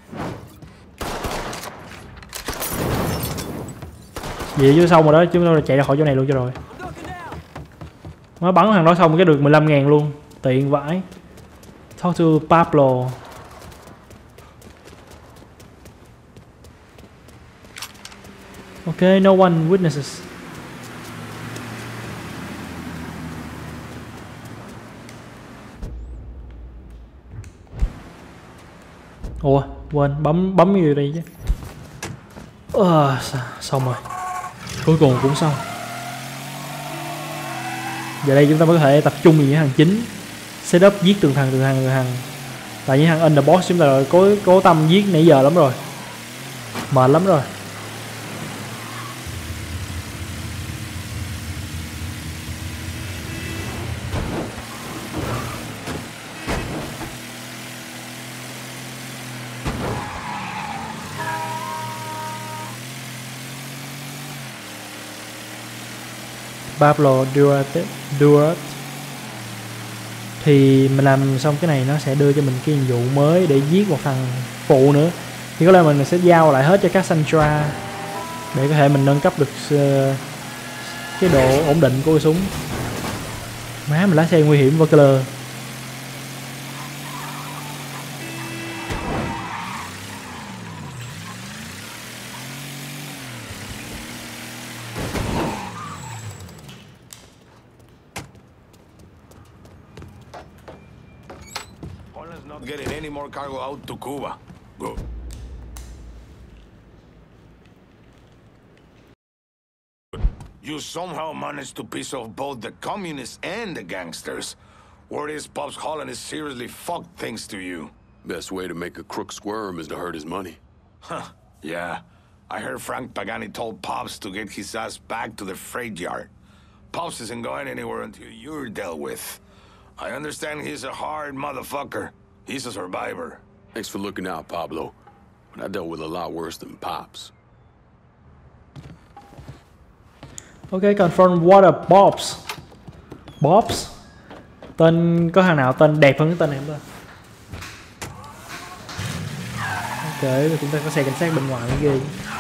Vậy chứ xong rồi đó, chúng tôi chạy ra khỏi chỗ này luôn cho rồi. Nó bắn thằng đó xong cái được mười lăm ngàn luôn. Tiện vãi. Talk to Pablo. Okay, no one witnesses. Ủa, quên bấm bấm gì đây chứ. Ờ, xong rồi. Cuối cùng cũng xong. Giờ đây chúng ta mới có thể tập trung vào những thằng chính. Setup giết từng thằng từng thằng từng thằng. Tại những thằng underboss chúng ta cố cố tâm giết nãy giờ lắm rồi. Mệt lắm rồi. Pablo Duarte, Duarte. Thì mình làm xong cái này nó sẽ đưa cho mình cái nhiệm vụ mới để giết một thằng phụ nữa. Thì có lẽ mình sẽ giao lại hết cho Cassandra để có thể mình nâng cấp được uh, cái độ ổn định của cái súng. Má mình lái xe nguy hiểm vô killer. Getting any more cargo out to Cuba. Go. You somehow managed to piss off both the communists and the gangsters. Word is Pops Holland is seriously fucked thanks to you. Best way to make a crook squirm is to hurt his money. Huh, yeah. I heard Frank Pagani told Pops to get his ass back to the freight yard. Pops isn't going anywhere until you're dealt with. I understand he's a hard motherfucker. He's a survivor. Thanks for looking out, Pablo. But I dealt with a lot worse than Pops. Okay, confirm what are Bobs. Bobs. Tên có thằng nào tên đẹp hơn cái tên này không ta? Ok, rồi chúng ta có xe cảnh sát bên ngoài mới ghê.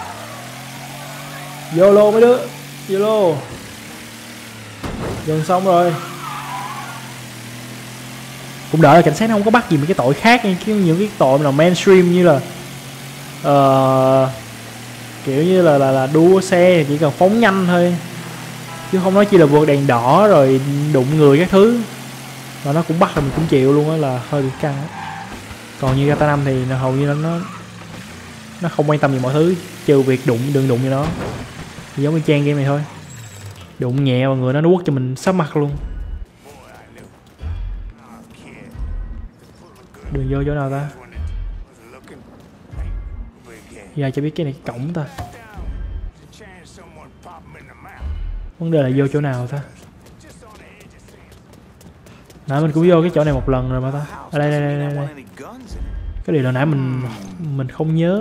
YOLO mấy đứa. YOLO. Dần xong rồi. Cũng đợi là cảnh sát nó không có bắt gì mấy cái tội khác nha, chứ những cái tội nào mainstream như là uh, kiểu như là là là đua xe chỉ cần phóng nhanh thôi, chứ không nói chỉ là vượt đèn đỏ rồi đụng người các thứ mà nó cũng bắt là mình cũng chịu luôn á, là hơi bị căng á. Còn như Gata năm thì nó hầu như nó nó nó không quan tâm gì mọi thứ trừ việc đụng, đừng đụng cho nó, thì giống như trang game này thôi, đụng nhẹ vào người nó nó quất cho mình sắp mặt luôn. Đường vô chỗ nào ta? Giờ cho biết cái này cái cổng ta. Vấn đề là vô chỗ nào ta? Nãy mình cũng vô cái chỗ này một lần rồi mà ta. Ở đây đây đây đây. đây. Cái điều là nãy mình mình không nhớ.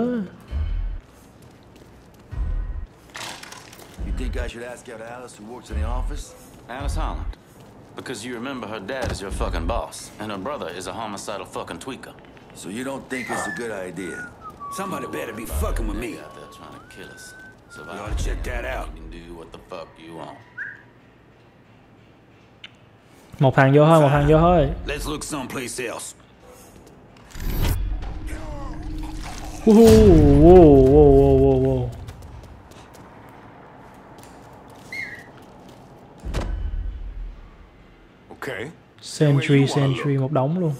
You think I should ask out Alice who works in the office? Alice Holland. Because you remember her dad is your fucking boss, and her brother is a homicidal fucking tweaker. So you don't think it's a good idea? Somebody better be fucking with me. They're trying to kill us. So You ought to check that out. You can do what the fuck you want. Một thằng vô thôi, một thằng vô thôi. Let's look someplace else. Wow, wow, wow, wow, wow. Okay. Sentry, sentry, một đống luôn.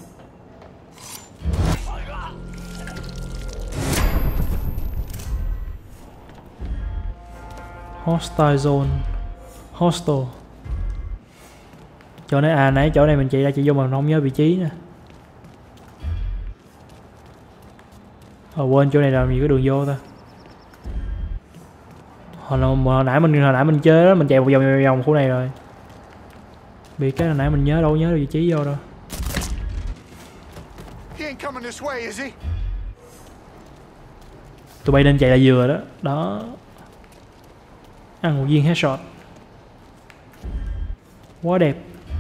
Hostile zone. Hostel. Chỗ này à, nãy chỗ này mình chạy ra chạy vô mà mình không nhớ vị trí nè. Ờ quên chỗ này làm gì có đường vô ta. Hồi, hồi nãy mình hồi nãy mình chơi đó, mình chạy một vòng vòng, vòng khu này rồi. Bị cái hồi nãy mình nhớ đâu nhớ được vị trí vô đâu. Tụi bay nên chạy là vừa đó. Đó. Ăn một viên headshot. Quá đẹp.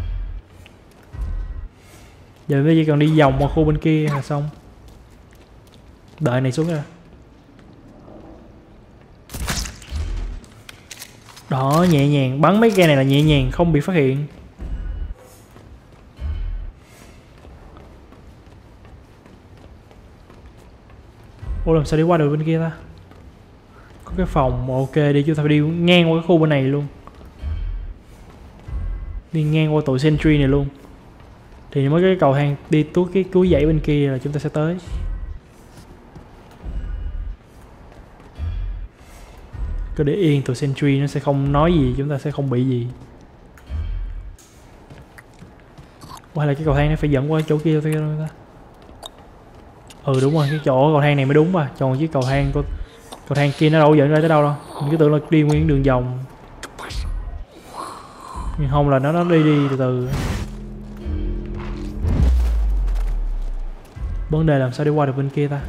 Giờ bây giờ chỉ cần đi vòng qua khu bên kia là xong. Đợi này xuống ra. Đó, nhẹ nhàng. Bắn mấy cây này là nhẹ nhàng, không bị phát hiện. Ủa làm sao đi qua được bên kia ta? Có cái phòng, ok đi, chúng ta phải đi ngang qua cái khu bên này luôn. Đi ngang qua tụi sentry này luôn. Thì mới cái cầu thang đi tuốt cái cuối dãy bên kia là chúng ta sẽ tới. Cứ để yên tụi sentry nó sẽ không nói gì, chúng ta sẽ không bị gì. Hay là cái cầu thang nó phải dẫn qua chỗ kia thôi ta. Ừ đúng rồi, cái chỗ cầu thang này mới đúng mà. Còn chứ cầu thang cầu, cầu thang kia nó đâu dẫn ra tới đâu đâu. Mình cứ tưởng là đi nguyên đường vòng. Nhưng không, là nó nó đi đi từ từ. Vấn đề làm sao đi qua được bên kia ta.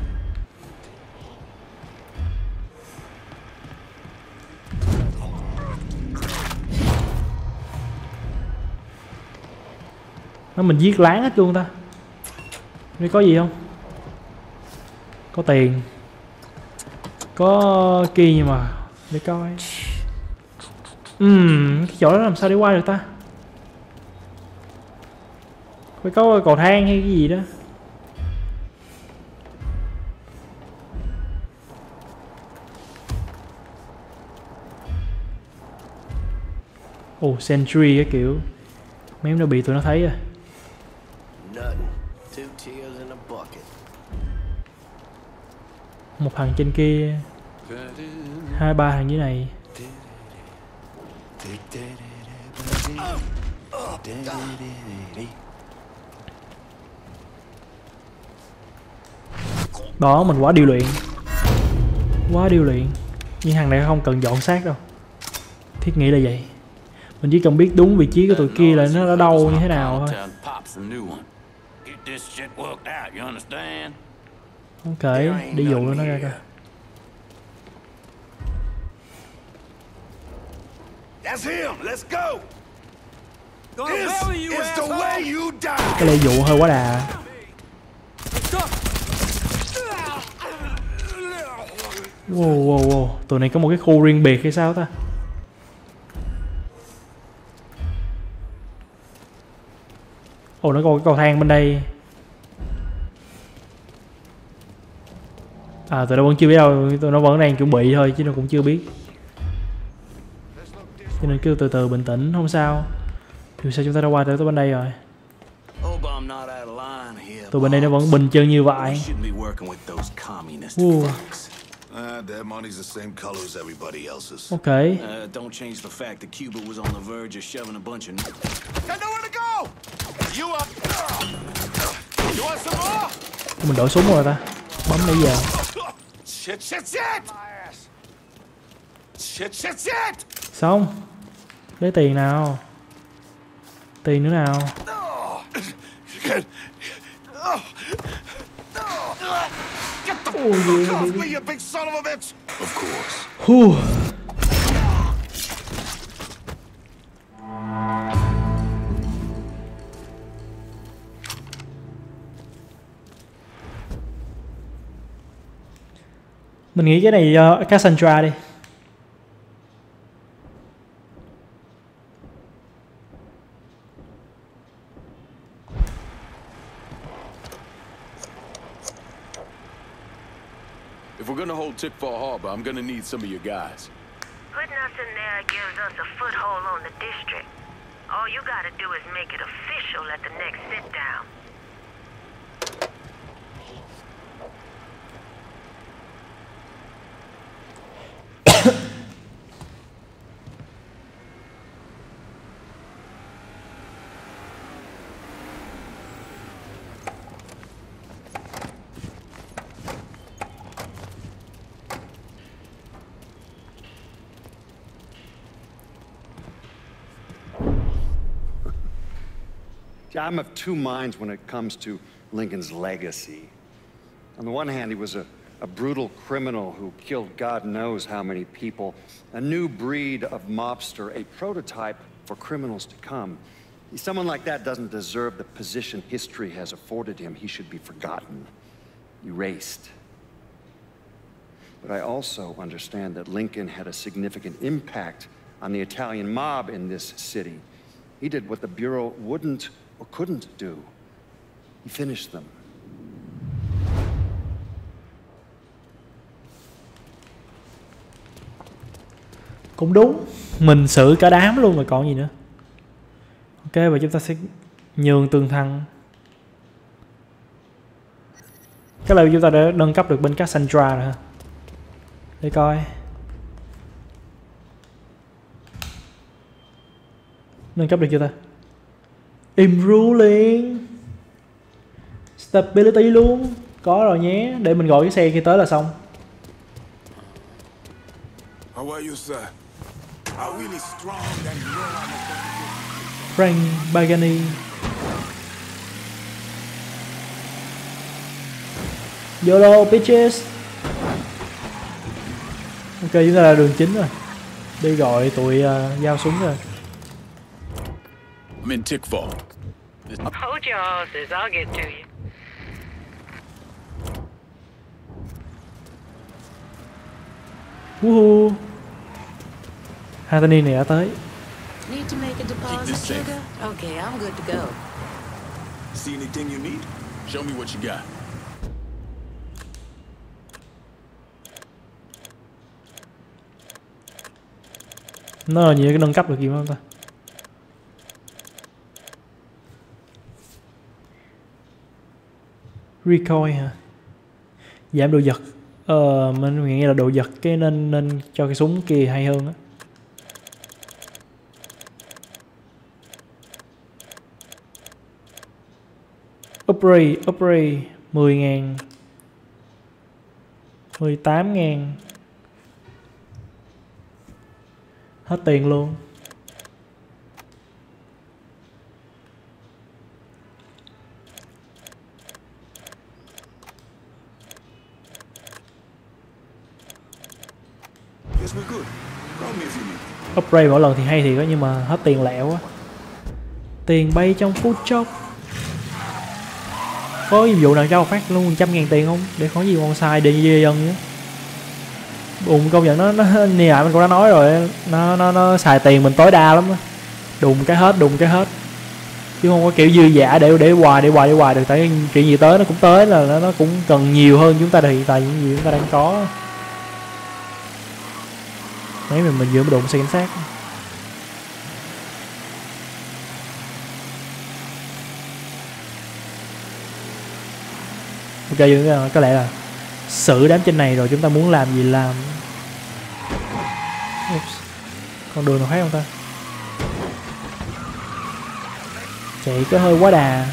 Nó mình giết láng hết luôn ta. Đây có gì không? Có tiền. Có kia nhưng mà để coi. Ừm, cái chỗ đó làm sao để qua được ta? Phải có cầu thang hay cái gì đó. Ồ, oh, sentry cái kiểu. Mấy nó bị tụi nó thấy rồi. Một thằng trên kia. Hai ba thằng dưới này. Đó, mình quá điêu luyện. Quá điêu luyện. Nhưng thằng này không cần dọn xác đâu. Thiết nghĩ là vậy. Mình chỉ cần biết đúng vị trí của tụi kia là nó ở đâu như thế nào thôi. Ok, đi dụ nó ra coi. Cái lệ dụ hơi quá đà. Wow, wow, wow. Tụi này có một cái khu riêng biệt hay sao ta? Ồ, nó còn cái cầu thang bên đây. À, tụi nó vẫn chưa biết đâu. Tụi nó vẫn đang chuẩn bị thôi chứ nó cũng chưa biết. Cho nên cứ từ từ bình tĩnh, không sao. Dù sao chúng ta đã qua tới bên đây rồi. Tụi bên đây nó vẫn bình chân như vậy. Uh. Uh, their money's the same color as everybody else's. Okay. Uh, don't change the fact that Cuba was on the verge of shoving a bunch of. Got nowhere to go. You up? You want some more? Mình đổi súng rồi ta. Bấm nãy giờ. Shit, shit, shit. Shit, shit, shit. Xong. Lấy tiền nào. Tiền nữa nào. Get the fuck off me, you big son of a bitch! Of course. Whew. Mình nghĩ cái này uh, Cassandra đi. If we're gonna hold Tickfall Harbor, I'm gonna need some of your guys. Putting us in there gives us a foothold on the district. All you gotta do is make it official at the next sit-down. I'm of two minds when it comes to Lincoln's legacy. On the one hand, he was a, a brutal criminal who killed God knows how many people, a new breed of mobster, a prototype for criminals to come. Someone like that doesn't deserve the position history has afforded him. He should be forgotten, erased. But I also understand that Lincoln had a significant impact on the Italian mob in this city. He did what the Bureau wouldn't or couldn't do. He finished them. Cũng đúng, mình xử cả đám luôn rồi còn gì nữa. Ok, và chúng ta sẽ nhường tường thành. Cái này chúng ta đã nâng cấp được bên Cassandra rồi ha. Để coi. Nâng cấp được chưa ta? Improving Stability luôn. Có rồi nhé. Để mình gọi cái xe khi tới là xong. How are you, sir? I'm really strong and you know I'm a Frank Pagani. YOLO bitches. Ok, chúng ta là đường chính rồi. Đi gọi tụi uh, giao súng rồi. I'm in Tickfall. Hold your horses, I'll get to you. Woohoo. Hai tên niên này đã tới. Need to make a deposit, sugar? Okay, I'm good to go. See anything you need? Show me what you got. Nó là nhiều cái nâng cấp được gì không ta? Recoil hả? Giảm độ giật. Ờ, mình nghĩ là độ giật cái nên nên cho cái súng kia hay hơn á. Upgrade, upgrade mười ngàn, mười tám ngàn. Hết tiền luôn. Upgrade mỗi lần thì hay thì có, nhưng mà hết tiền lẹo quá. Tiền bay trong phút chốc. Có nhiệm vụ nào cho một phát luôn một trăm ngàn tiền không? Để có gì ngon sai đi dê dân nhé. Đùng công nhận nó, nó nè lại mình cũng đã nói rồi, nó nó nó xài tiền mình tối đa lắm á. Đùng cái hết, đùng cái hết. Chứ không có kiểu dư giả để để hoài để hoài để hoài được, tại chuyện gì tới nó cũng tới là nó, nó cũng cần nhiều hơn chúng ta hiện tại những gì chúng ta đang có. Mấy mình mình vừa mới đụng xe cảnh sát. Ok, có lẽ là xử đám trên này rồi chúng ta muốn làm gì làm. Oops. Còn đường nào khác không ta? Chạy có hơi quá đà.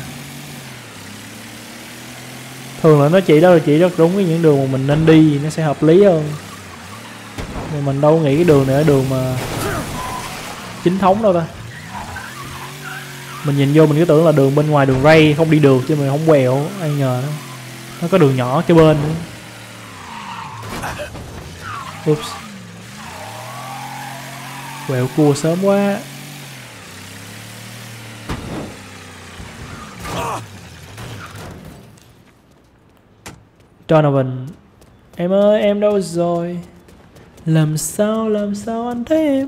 Thường là nó chỉ đó là chỉ rất đúng với những đường mà mình nên đi, nó sẽ hợp lý hơn. Nhưng mình đâu nghĩ cái đường này là đường mà chính thống đâu ta. Mình nhìn vô mình cứ tưởng là đường bên ngoài đường ray không đi được chứ mình không quẹo, ai ngờ nó nó có đường nhỏ cái bên nữa. Oops. Quẹo cua sớm quá. Donovan, em ơi em đâu rồi? Làm sao làm sao anh thấy em?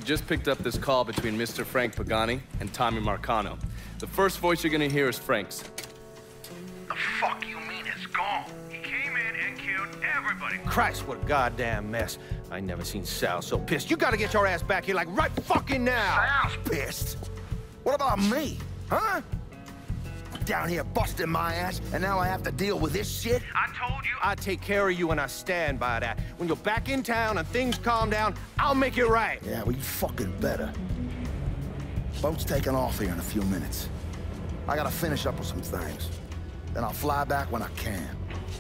just picked up this call between Mister Frank Pagani and Tommy Marcano. The first voice you're gonna hear is Frank's. The fuck you mean it's gone? He came in and killed everybody. Christ, what a goddamn mess. I ain't never seen Sal so pissed. You gotta get your ass back here like right fucking now. Sal's pissed? What about me? Huh? I'm down here busting my ass, and now I have to deal with this shit? I told you I'd take care of you, and I stand by that. When you're back in town and things calm down, I'll make it right. Yeah, well, you fucking better. Boat's taking off here in a few minutes. I gotta finish up with some things. Then I'll fly back when I can.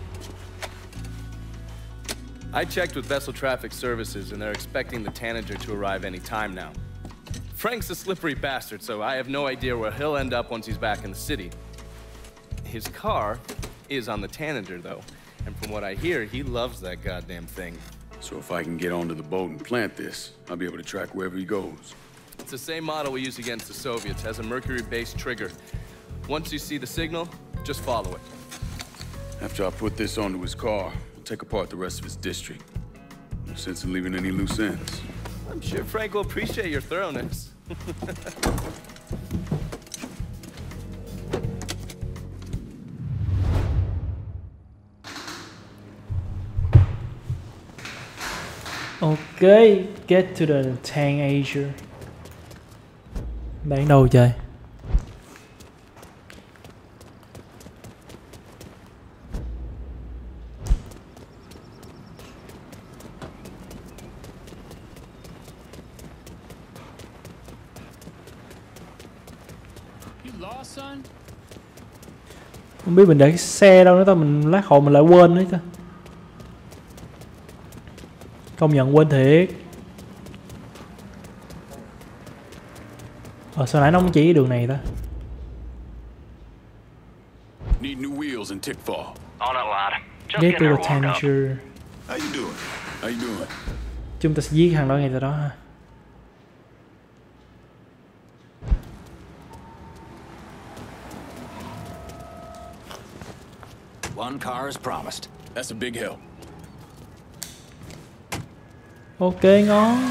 I checked with Vessel Traffic Services, and they're expecting the Tanager to arrive any time now. Frank's a slippery bastard, so I have no idea where he'll end up once he's back in the city. His car is on the Tanager, though, and from what I hear, he loves that goddamn thing. So if I can get onto the boat and plant this, I'll be able to track wherever he goes. It's the same model we used against the Soviets, has a mercury-based trigger. Once you see the signal, just follow it. After I put this onto his car, we'll take apart the rest of his district. No sense in leaving any loose ends. I'm sure Frank will appreciate your thoroughness. Okay, get to the Tanager. Bán đâu chơi? Không biết mình để cái xe đâu nữa ta, mình lát hồi mình lại quên nữa ta. Công nhận quên thiệt. Ờ sao nãy nó không chỉ đường này ta. Need new wheels in Tickfall. On it, lad. Just Get getting to her the warmed up. Tanager. How you doing? How you doing? Chúng ta sẽ giết thằng đó ngay từ đó ha. One car as promised. That's a big help. Ok, ngon.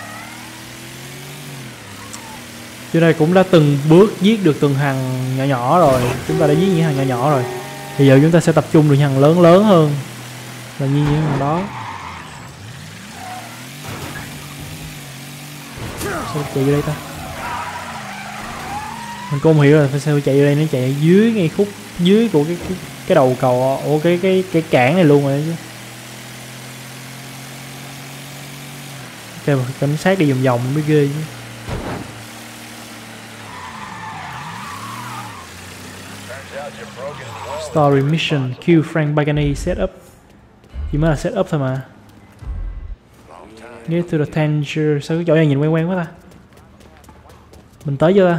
Chỗ này cũng đã từng bước giết được từng thằng nhỏ nhỏ rồi. Chúng ta đã giết những thằng nhỏ nhỏ rồi. Bây giờ chúng ta sẽ tập trung được những thằng lớn lớn hơn là như những thằng đó. Sao chạy vô đây ta? Mình cũng không hiểu là phải sao chạy vô đây, nó chạy ở dưới ngay khúc dưới của cái cái, cái đầu cầu, ủa cái cái cái cảng này luôn rồi chứ. Ok, mà cảnh sát đi vòng vòng mới ghê chứ. Story mission, kill Frank Pagani, set up. Chỉ mới là set up thôi mà. Get to the Tanager. Sao cái chỗ này nhìn quen quen quá ta? Mình tới chưa ta?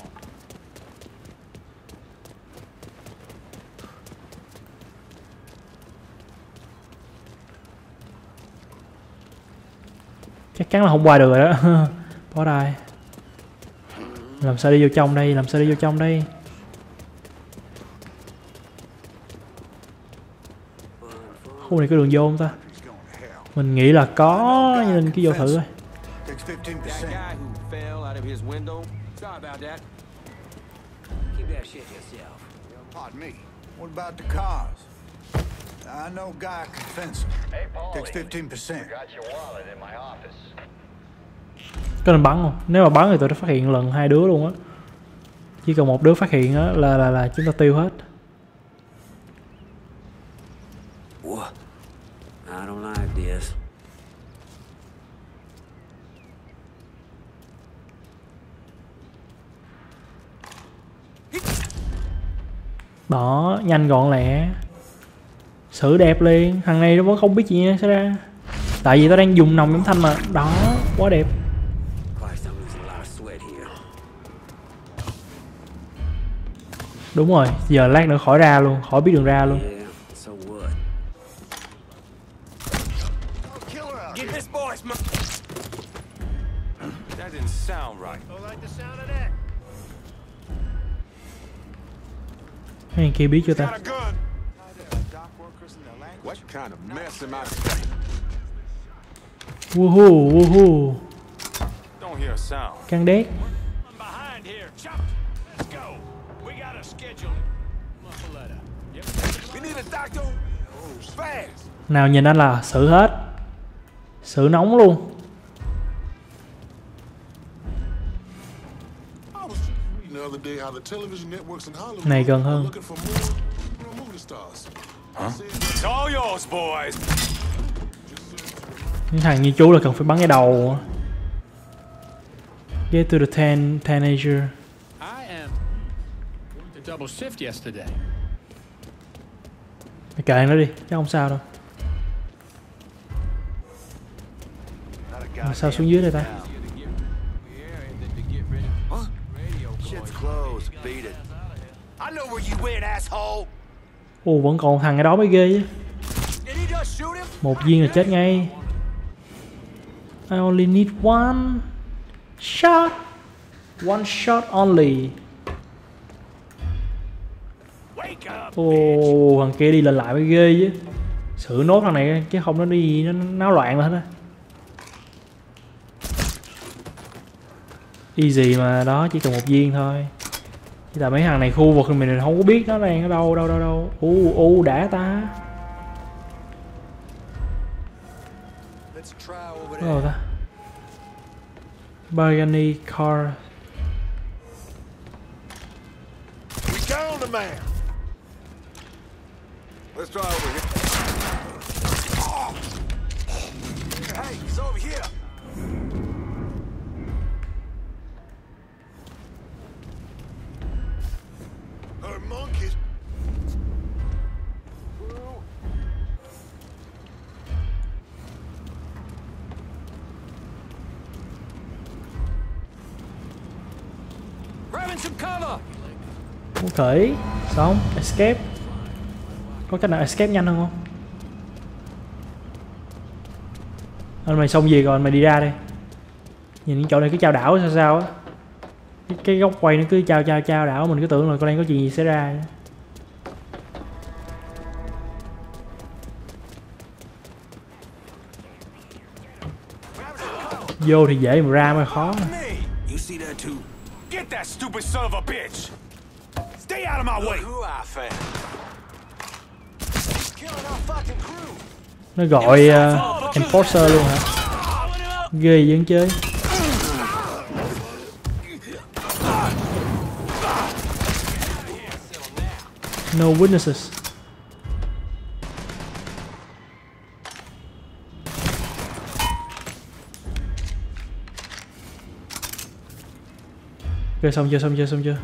Chắc chắn là không qua được rồi đó. Có đây. Làm sao đi vô trong đây? Làm sao đi vô trong đây? Khu này có đường vô không ta? Mình nghĩ là có, nên cứ vô thử thôi. Pardon me. What about the cars? I know a guy can fence them. Takes fifteen percent. Có nên bắn không? Nếu mà bắn thì tụi nó phát hiện lần hai đứa luôn á. Chỉ cần một đứa phát hiện á là là là chúng ta tiêu hết. What? I don't like this. Đó, nhanh gọn lẹ. Xử đẹp liền. Thằng này nó vẫn không biết gì nha xảy ra. Tại vì tao đang dùng nòng giảm thanh mà. Đó, quá đẹp. Đúng rồi, giờ lát nữa khỏi ra luôn, khỏi biết đường ra luôn. Hay kia biết chưa ta? Woohoo, woohoo. don't hear a sound. Căng đét. Behind here. Chop. Let's go. We got a schedule. Muffaletta. Yep. We need a doctor. Oh, fast. Nào nhìn anh là xử hết. Xử nóng luôn. Này gần hơn. Những thằng như chú là cần phải bắn cái đầu. Get to the ten teenager. I am to double shift yesterday. Mày kệ nó đi, chắc không sao đâu. Mà sao xuống dưới đây ta? Ồ, vẫn còn thằng ở đó mới ghê chứ. Một viên là chết ngay. I only need one shot. One shot only. Ồ, thằng kia đi lên lại mới ghê chứ. Xử nốt thằng này chứ không nó đi nó náo loạn lên hết á. Easy mà, đó chỉ cần một viên thôi. Chỉ là mấy thằng này khu vực mình không có biết nó đang ở đâu đâu đâu đâu. U u đã ta. Đâu ta? Pagani car. We down the man. Let's try over here. Oh. Hey, he's over here. Her monkeys. Grabbing some cover. Ok, xong, escape. Có cách nào escape nhanh hơn không? Anh mày xong gì rồi, mày đi ra đây. Nhìn cái chỗ này cứ chao đảo sao sao á. Cái, cái góc quay nó cứ chao chao chao đảo, mình cứ tưởng là con đang có chuyện gì xảy ra. Vô thì dễ mà ra mới khó. You see that too? Get that stupid son of a bitch. Stay out of my way. Who I found? Killing our fucking crew. Nó gọi uh, enforcer luôn hả? Ghê vẫn chơi. No witnesses. Ok, xong chưa, xong chưa, xong chưa.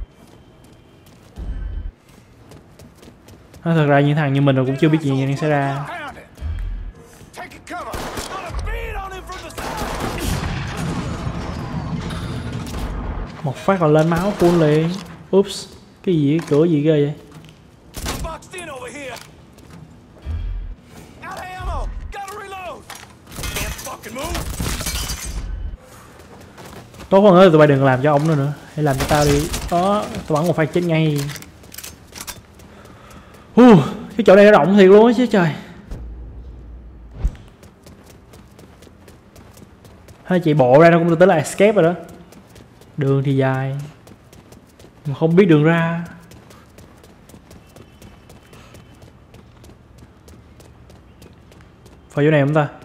Nói thật ra những thằng như mình rồi cũng chưa biết chuyện gì đang xảy ra. Một phát còn lên máu full liền. Oops, cái gì, cửa gì ghê vậy? Tốt hơn ơi, tụi bay đừng làm cho ông nữa nữa. Hãy làm cho tao đi. Đó, tao bắn một phát chết ngay. Uh, cái chỗ này nó rộng thiệt luôn á chứ trời. Hai chị bộ ra nó cũng tới là escape rồi đó. Đường thì dài mà không biết đường ra. Phải chỗ này không ta?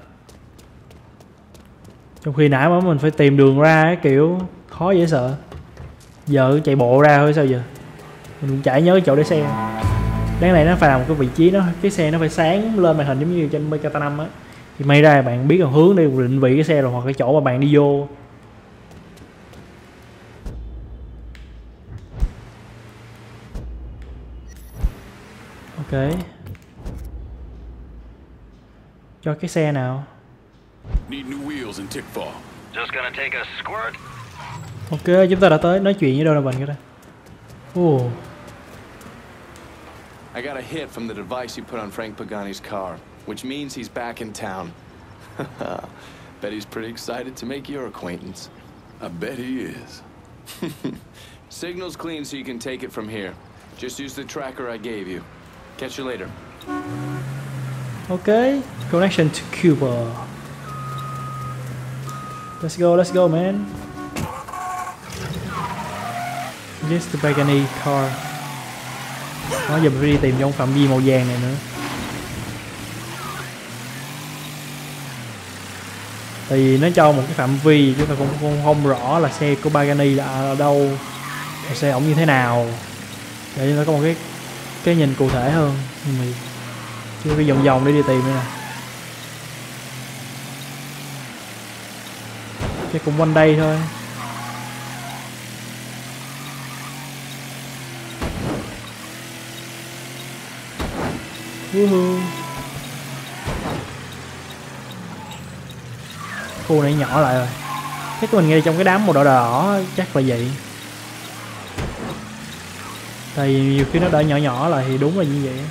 Trong khi nãy mà mình phải tìm đường ra cái kiểu khó dễ sợ. Giờ chạy bộ ra thôi sao giờ. Mình cũng chả nhớ cái chỗ để xe. Đáng này nó phải làm một cái vị trí nó cái xe nó phải sáng lên màn hình giống như trên Mekata năm á. Thì may ra bạn biết là hướng để định vị cái xe rồi, hoặc cái chỗ mà bạn đi vô. Ok. Cho cái xe nào. Need new wheels in Tickfall. Just gonna take a squirt. Ok, chúng ta đã tới nói chuyện với Donovan cái đây. Oh. I got a hit from the device you put on Frank Pagani's car, which means he's back in town. Bet he's pretty excited to make your acquaintance. I bet he is. Signal's clean so you can take it from here. Just use the tracker I gave you. Catch you later. Okay, connection to Cuba. Let's go, let's go man. Yes, the Pagani car. Nó giờ mình phải đi tìm trong phạm vi màu vàng này nữa. Tại vì nó cho một cái phạm vi chúng ta cũng không, không rõ là xe của Pagani là ở đâu, xe ổng như thế nào, để chúng ta có một cái cái nhìn cụ thể hơn. Nhưng mà chưa cái vòng vòng để đi tìm nữa nè. Chắc cũng quanh đây thôi. Uh-huh. Khu này nhỏ lại rồi. Chắc mình nghe trong cái đám màu đỏ đỏ chắc là vậy. Tại vì nhiều khi nó đỡ nhỏ nhỏ lại thì đúng là như vậy.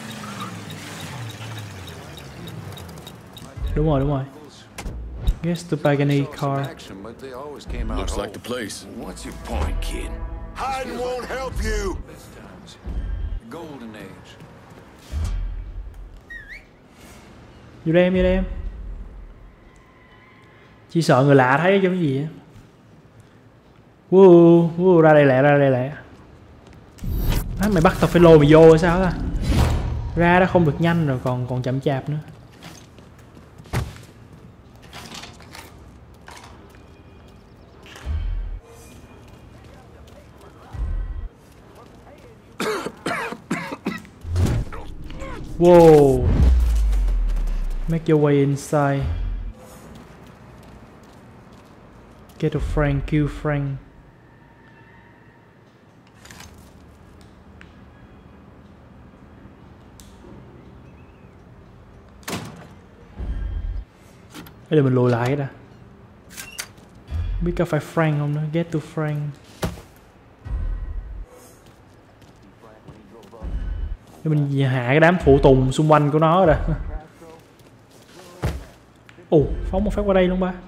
Đúng rồi, đúng rồi. Guess the Pagani car. Looks like the place. What's your point, kid? Hiding won't help you. Golden age. Vô đây em, vô đây em. Chỉ sợ người lạ thấy cái gì á. Wow, wow, ra đây lẹ, ra đây lẹ. À, mày bắt tao phải lôi mày vô hay sao ta? Ra đó không được nhanh rồi còn còn chậm chạp nữa. Wow. Make your way inside. Get a Frank, kill Frank. Để mình lùi lại đã. Biết có phải Frank không nữa. Get to Frank. Để mình hạ cái đám phụ tùng xung quanh của nó rồi. Ồ, phóng một phát qua đây luôn ba.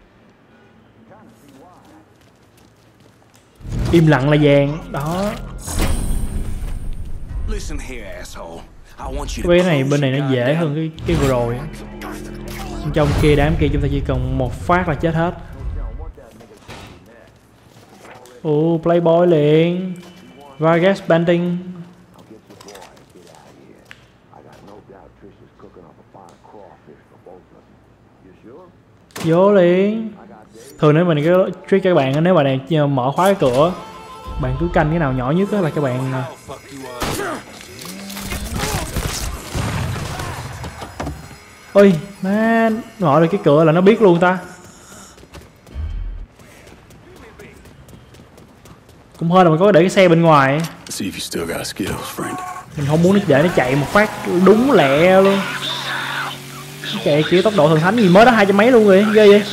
Im lặng là vàng. Đó. Cái bé này bên này nó dễ hơn cái cái vừa rồi. Trong kia đám kia chúng ta chỉ cần một phát là chết hết. Ồ, Playboy liền. Vargas Banting. Vô liền. Thường nếu mình cái trick các bạn nếu mà này mở khóa cái cửa, bạn cứ canh cái nào nhỏ nhất đó là các bạn. Ôi man, mở được cái cửa là nó biết luôn ta. Cũng hơn là mình có để cái xe bên ngoài. Mình không muốn nó để nó chạy một phát đúng lẹ luôn. Nó chạy kiểu tốc độ thần thánh gì mới đó hai trăm mấy luôn rồi, ghê vậy.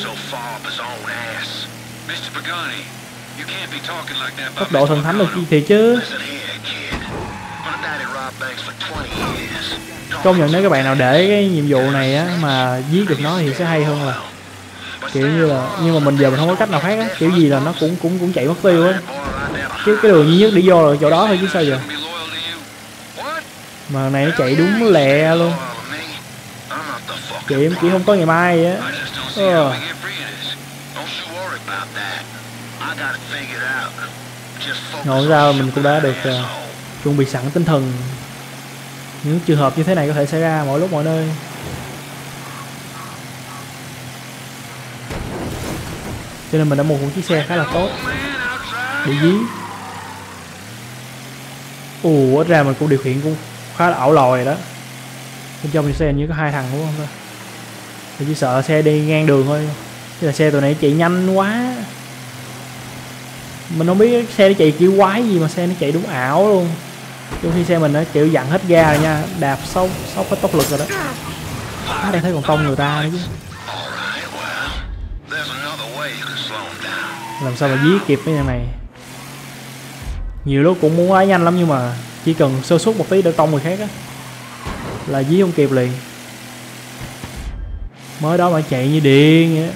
Tốc độ thần thánh được thì chứ. Công nhận nếu các bạn nào để cái nhiệm vụ này á mà giết được nó thì sẽ hay hơn là kiểu như là, nhưng mà mình giờ mình không có cách nào khác á, kiểu gì là nó cũng cũng cũng chạy mất tiêu á. Cái cái đường duy nhất để vô là chỗ đó thôi chứ sao giờ. Mà này nó chạy đúng lẹ luôn. Chị em chỉ không có ngày mai vậy á. Ờ. Ngồi ra mình cũng đã được uh, chuẩn bị sẵn tinh thần. Những trường hợp như thế này có thể xảy ra mọi lúc mọi nơi. Cho nên mình đã mua một chiếc xe khá là tốt để dí. Ồ, ít ra mình cũng điều khiển cũng khá là ảo lòi đó. Bên trong xe như có hai thằng đúng không thôi. Mình chỉ sợ xe đi ngang đường thôi. Chứ là xe tụi này chạy nhanh quá. Mình không biết xe nó chạy kiểu quái gì mà xe nó chạy đúng ảo luôn. Trong khi xe mình nó kiểu dặn hết ga rồi nha, đạp sốc sốc hết tốc lực rồi đó. Á, đang thấy còn tông người ta nữa chứ. Làm sao mà dí kịp cái này. Nhiều lúc cũng muốn lái nhanh lắm nhưng mà chỉ cần sơ suất một tí để tông người khác á là dí không kịp liền. Mới đó mà chạy như điên vậy.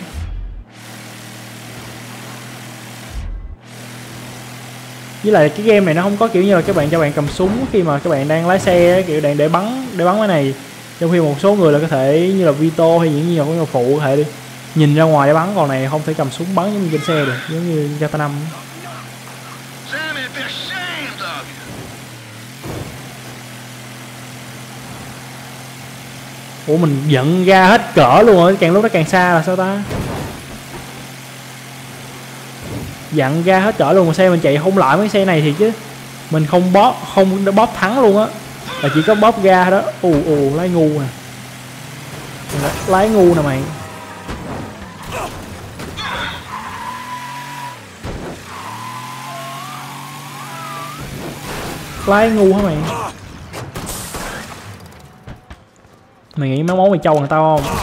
Với lại cái game này nó không có kiểu như là các bạn cho bạn cầm súng khi mà các bạn đang lái xe, kiểu đang để bắn để bắn cái này. Trong khi một số người là có thể như là Vito hay những nhiều con phụ có thể đi nhìn ra ngoài để bắn, còn này không thể cầm súng bắn giống như trên xe được, giống như gi ti ây năm. Ủa mình giận ra hết cỡ luôn rồi, càng lúc nó càng xa là sao ta? Dặn ra hết cỡ luôn mà xe mình chạy không lại mấy xe này thì chứ. Mình không bóp, không bóp thắng luôn á. Là chỉ có bóp ga đó. Ù ù lái ngu nè. Lái ngu nè mày. Lái ngu hả mày? Mày nghĩ mấy món mày trâu bằng tao không?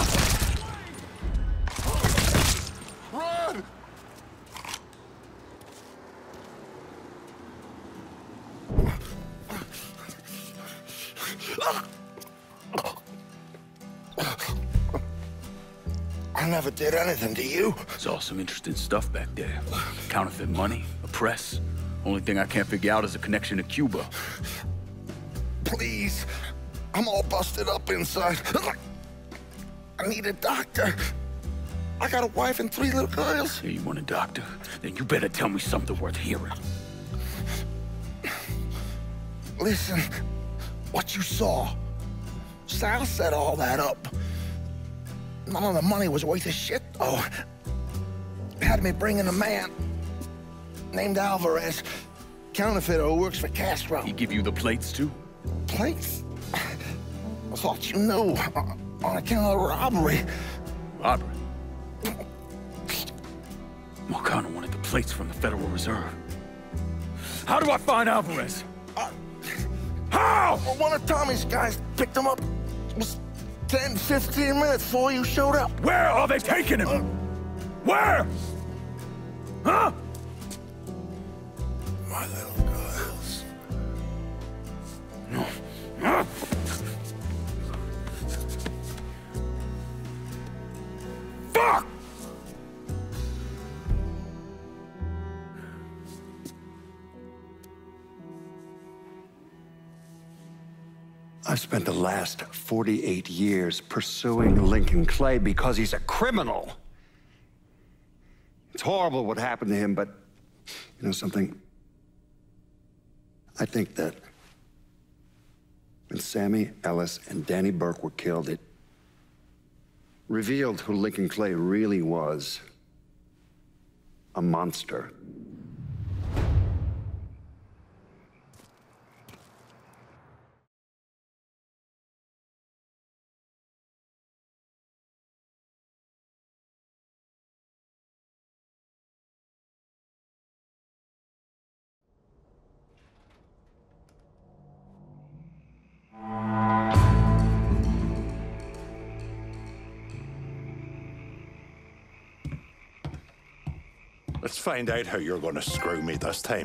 I never did anything to you. Saw some interesting stuff back there. Counterfeit money, a press. Only thing I can't figure out is a connection to Cuba. Please. I'm all busted up inside. I need a doctor. I got a wife and three little girls. Yeah, you want a doctor? Then you better tell me something worth hearing. Listen, what you saw. Sal set all that up. None of the money was worth a shit, though. Had me bring in a man named Alvarez, counterfeiter who works for Castro. He give you the plates, too? Plates? I thought you knew. On account of robbery. Robbery? Marcano wanted the plates from the Federal Reserve. How do I find Alvarez? Uh, How? Well, one of Tommy's guys picked him up. It was ten, fifteen minutes before you showed up. Where are they taking him? Uh, Where? Huh? My little girls. No. Huh? Fuck! I've spent the last forty-eight years pursuing Lincoln Clay because he's a criminal. It's horrible what happened to him, but you know something? I think that when Sammy Ellis and Danny Burke were killed, it revealed who Lincoln Clay really was. A monster. Let's find out how you're gonna screw me this time.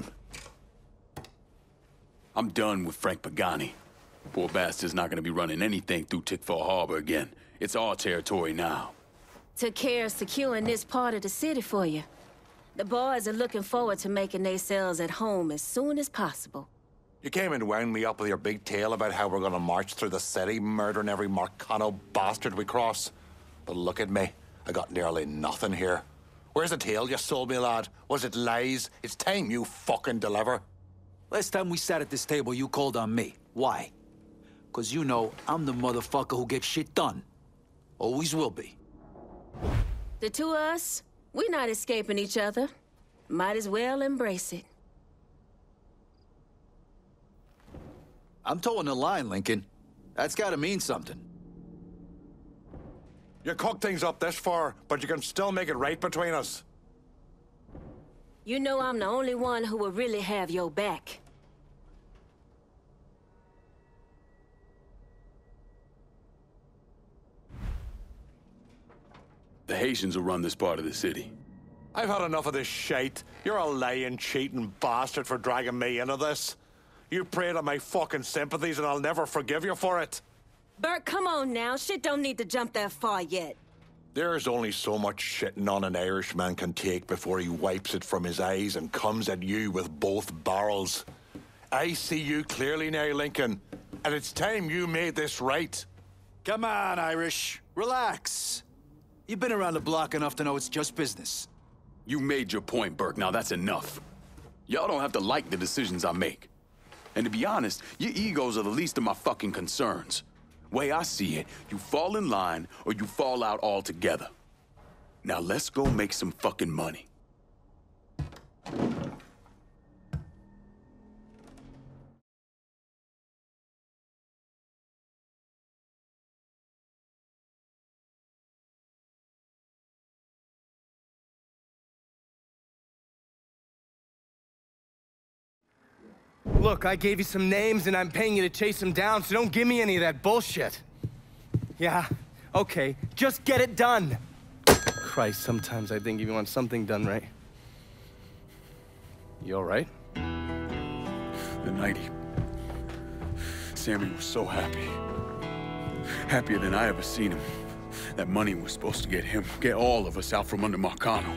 I'm done with Frank Pagani. Poor bastard's not gonna be running anything through Tickfall Harbor again. It's our territory now. Took care of securing this part of the city for you. The boys are looking forward to making themselves at home as soon as possible. You came and wound me up with your big tale about how we're gonna march through the city, murdering every Marcano bastard we cross. But look at me. I got nearly nothing here. Where's the tale you sold me, lad? Was it lies? It's time you fucking deliver. Last time we sat at this table, you called on me. Why? Because you know I'm the motherfucker who gets shit done. Always will be. The two of us, we're not escaping each other. Might as well embrace it. I'm towing the line, Lincoln. That's gotta mean something. You cooked things up this far, but you can still make it right between us. You know I'm the only one who will really have your back. The Haitians will run this part of the city. I've had enough of this shite. You're a lying, cheating bastard for dragging me into this. You preyed on my fucking sympathies and I'll never forgive you for it. Bert, come on now. Shit don't need to jump that far yet. There's only so much shitting on an Irishman can take before he wipes it from his eyes and comes at you with both barrels. I see you clearly now, Lincoln, and it's time you made this right. Come on, Irish. Relax. You've been around the block enough to know it's just business. You made your point, Burke. Now that's enough. Y'all don't have to like the decisions I make. And to be honest, your egos are the least of my fucking concerns. Way I see it, you fall in line or you fall out altogether. Now let's go make some fucking money. Look, I gave you some names and I'm paying you to chase them down, so don't give me any of that bullshit. Yeah, okay, just get it done. Christ, sometimes I think if you want something done right. You all right? The night he... Sammy was so happy. Happier than I ever seen him. That money was supposed to get him, get all of us out from under Marcano.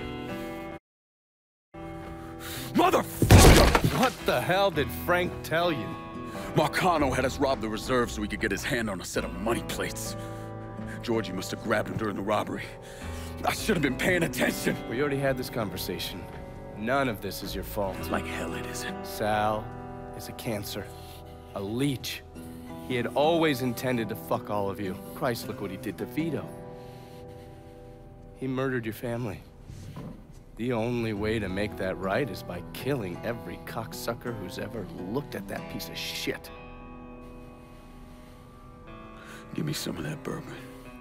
Motherfucker! What the hell did Frank tell you? Marcano had us rob the reserve so he could get his hand on a set of money plates. Georgie must have grabbed him during the robbery. I should have been paying attention. We already had this conversation. None of this is your fault. Like hell it isn't. Sal is a cancer. A leech. He had always intended to fuck all of you. Christ, look what he did to Vito. He murdered your family. The only way to make that right is by killing every cocksucker who's ever looked at that piece of shit. Give me some of that bourbon.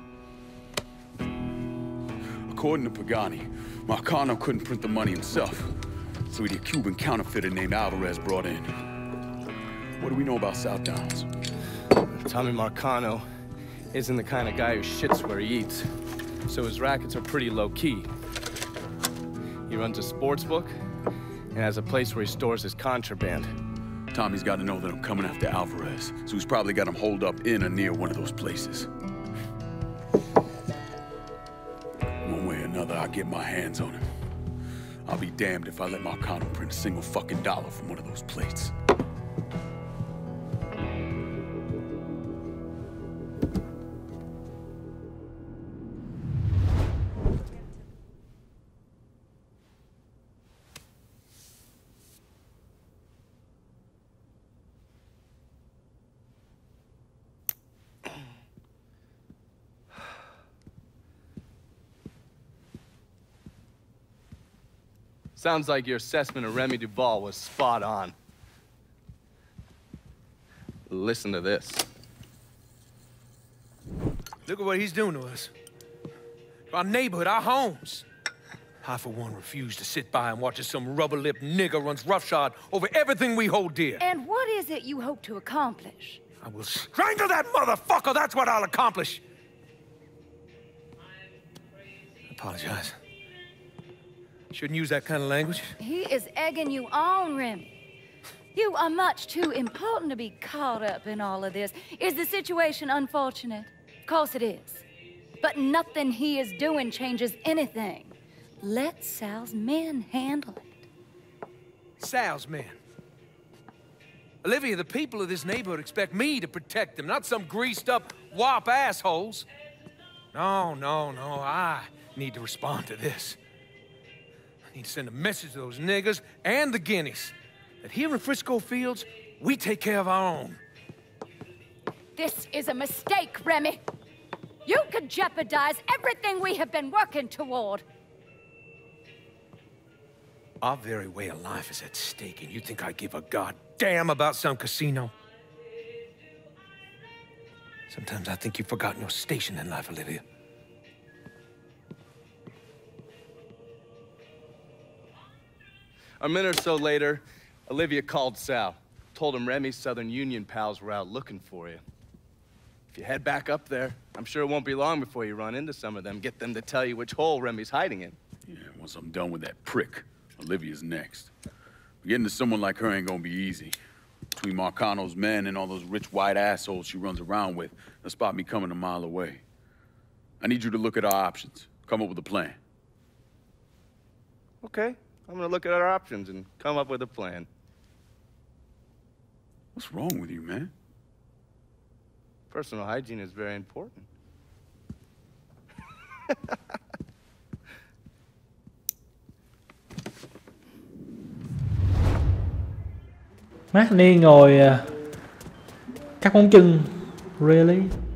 According to Pagani, Marcano couldn't print the money himself, so he had a Cuban counterfeiter named Alvarez brought in. What do we know about South Downs? Tommy Marcano isn't the kind of guy who shits where he eats, so his rackets are pretty low-key. He runs a sports book and has a place where he stores his contraband. Tommy's got to know that I'm coming after Alvarez, so he's probably got him holed up in or near one of those places. One way or another, I'll get my hands on him. I'll be damned if I let Marcano print a single fucking dollar from one of those plates. Sounds like your assessment of Remy Duval was spot on. Listen to this. Look at what he's doing to us. Our neighborhood, our homes. I, for one, refuse to sit by and watch as some rubber-lipped nigger runs roughshod over everything we hold dear. And what is it you hope to accomplish? I will strangle that motherfucker! That's what I'll accomplish! I apologize. Shouldn't use that kind of language. He is egging you on, Remy. You are much too important to be caught up in all of this. Is the situation unfortunate? Of course it is. But nothing he is doing changes anything. Let Sal's men handle it. Sal's men? Olivia, the people of this neighborhood expect me to protect them, not some greased-up wop assholes. No, no, no, I need to respond to this. I need to send a message to those niggers and the guineas that here in Frisco Fields, we take care of our own. This is a mistake, Remy. You could jeopardize everything we have been working toward. Our very way of life is at stake, and you think I give a goddamn about some casino? Sometimes I think you've forgotten your station in life, Olivia. A minute or so later, Olivia called Sal. Told him Remy's Southern Union pals were out looking for you. If you head back up there, I'm sure it won't be long before you run into some of them. Get them to tell you which hole Remy's hiding in. Yeah, once I'm done with that prick, Olivia's next. Getting to someone like her ain't gonna be easy. Between Marcano's men and all those rich white assholes she runs around with, they'll spot me coming a mile away. I need you to look at our options. Come up with a plan. Okay. I'm gonna look at our options and come up with a plan. What's wrong with you, man? Personal hygiene is very important. Mát ni ngồi cắt móng chân. Really?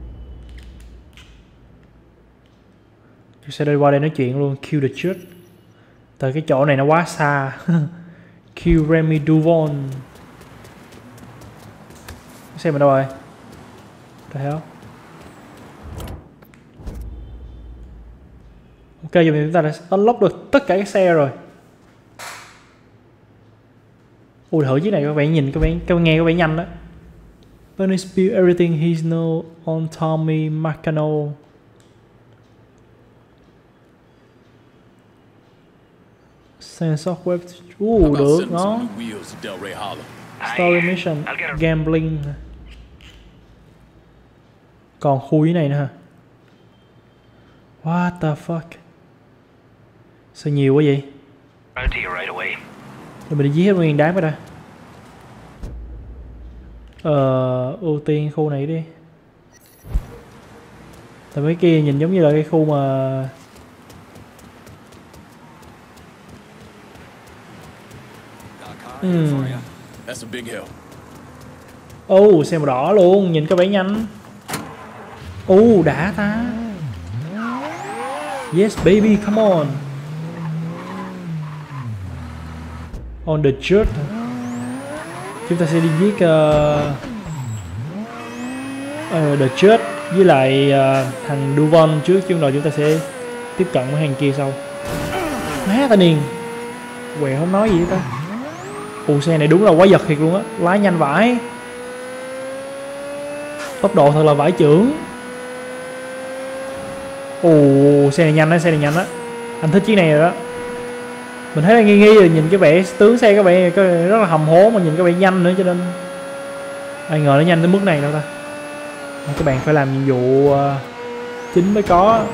Tôi sẽ đi qua đây nói chuyện luôn. Kill the church. Từ cái chỗ này nó quá xa. Kill Remy Duvon. Xem ở đâu rồi? The hell? Ok, giờ chúng ta đã unlock được tất cả các xe rồi. Ui, thử chiếc này các bạn nhìn, các bạn, các bạn nghe có vẻ nhanh đó. Bernie spill everything he knows on Tommy Marcano. Sense of web. Uh, được, ngon. Story mission, gambling. Còn khu ý này nữa hả? What the fuck? Sao nhiều quá vậy? Rồi mình đi giết hết nguyên đám rồi. Ờ, ưu tiên khu này đi. Tại mấy kia nhìn giống như là cái khu mà Hmm. Oh, xe màu đỏ luôn, nhìn có vẻ nhanh. Oh, đã ta. Yes baby, come on. On the church. Chúng ta sẽ đi giết uh, uh, the church với lại uh, thằng Duvon trước, chứ rồi chúng ta sẽ tiếp cận với hàng kia sau. Má ta niên. Quẹo không nói gì hết ta. Ồ, xe này đúng là quá giật thiệt luôn á, lái nhanh vãi. Tốc độ thật là vãi chưởng. Ồ, xe này nhanh á, xe này nhanh á. Anh thích chiếc này rồi đó. Mình thấy là nghi nghi rồi, nhìn cái vẻ tướng xe có vẻ rất là hầm hố, mà nhìn có vẻ nhanh nữa, cho nên ai ngờ nó nhanh tới mức này đâu ta. Các bạn phải làm nhiệm vụ uh, chính mới có.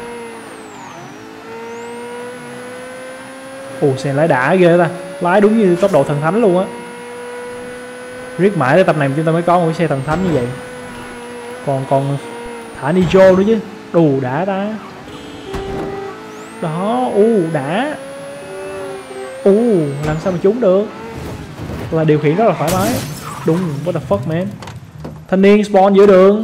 Ồ, xe lái đã ghê ta. Lái đúng như tốc độ thần thánh luôn á. Riết mãi tới tập này chúng ta mới có một cái xe thần thánh như vậy. Còn còn thả nitro nữa chứ. Đủ đã ta. Đó, u đã. U, làm sao mà trúng được. Là điều khiển rất là thoải mái. Đúng, what the fuck man. Thanh niên spawn giữa đường.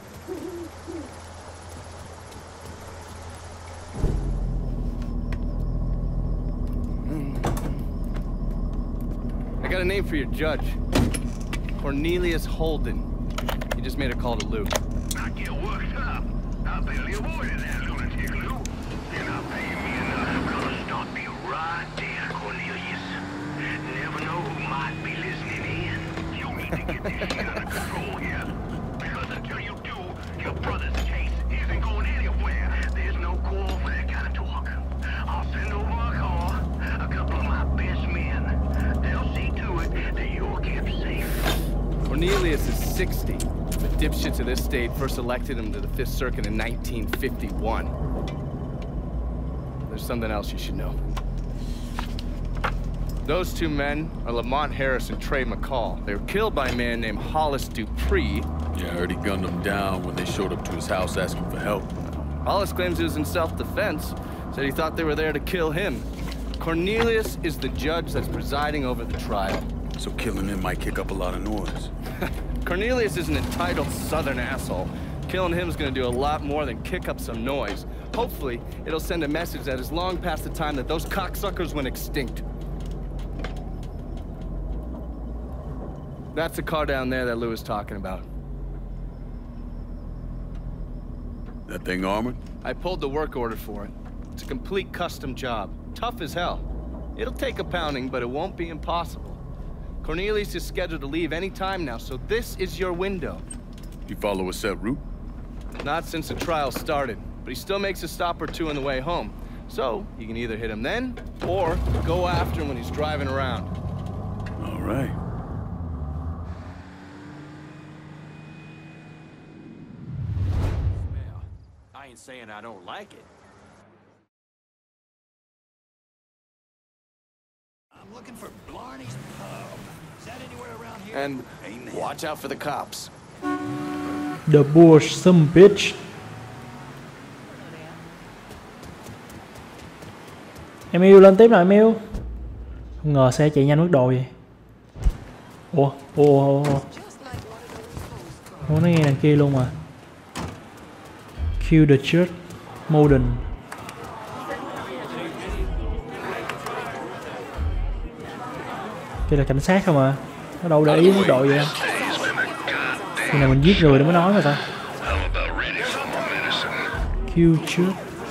I got a name for your judge. Cornelius Holden. He just made a call to Lou. I get worked up. I barely avoided that lunatic, Lou. And I'll pay me enough. I'm gonna stop you right there, Cornelius. Never know who might be listening in. You need to get this shit under control here. Because until you do, your brother's case isn't going anywhere. There's no call for that kind of talk. I'll send over a car, a couple of my best men. They'll see to it that you're kept safe. Cornelius is sixty. The dipshits of this state first elected him to the Fifth Circuit in nineteen fifty-one. There's something else you should know. Those two men are Lamont Harris and Trey McCall. They were killed by a man named Hollis Dupree. Yeah, I heard he gunned them down when they showed up to his house asking for help. Hollis claims he was in self-defense. Said he thought they were there to kill him. Cornelius is the judge that's presiding over the trial. So killing him might kick up a lot of noise. Cornelius is an entitled southern asshole. Killing him is gonna do a lot more than kick up some noise. Hopefully, it'll send a message that is long past the time that those cocksuckers went extinct. That's the car down there that Lou was talking about. That thing armored? I pulled the work order for it. It's a complete custom job. Tough as hell. It'll take a pounding, but it won't be impossible. Cornelius is scheduled to leave any time now, so this is your window. You follow a set route? Not since the trial started, but he still makes a stop or two on the way home. So, you can either hit him then, or go after him when he's driving around. All right. I ain't saying I don't like it. I'm looking for Blarney's Pub. Is that anywhere around here? And watch out for the cops. The Bush, some bitch. Em yêu lên tiếp nào em yêu. Không ngờ xe chạy nhanh mất đồ vậy. Ủa, ủa, ủa, ủa. Ủa nó nghe đằng kia luôn mà. Kill the church modern. Kia là cảnh sát không à? Nó đâu để ý mức độ vậy. Khi nào mình giết người để mới nói mà ta. Kill church.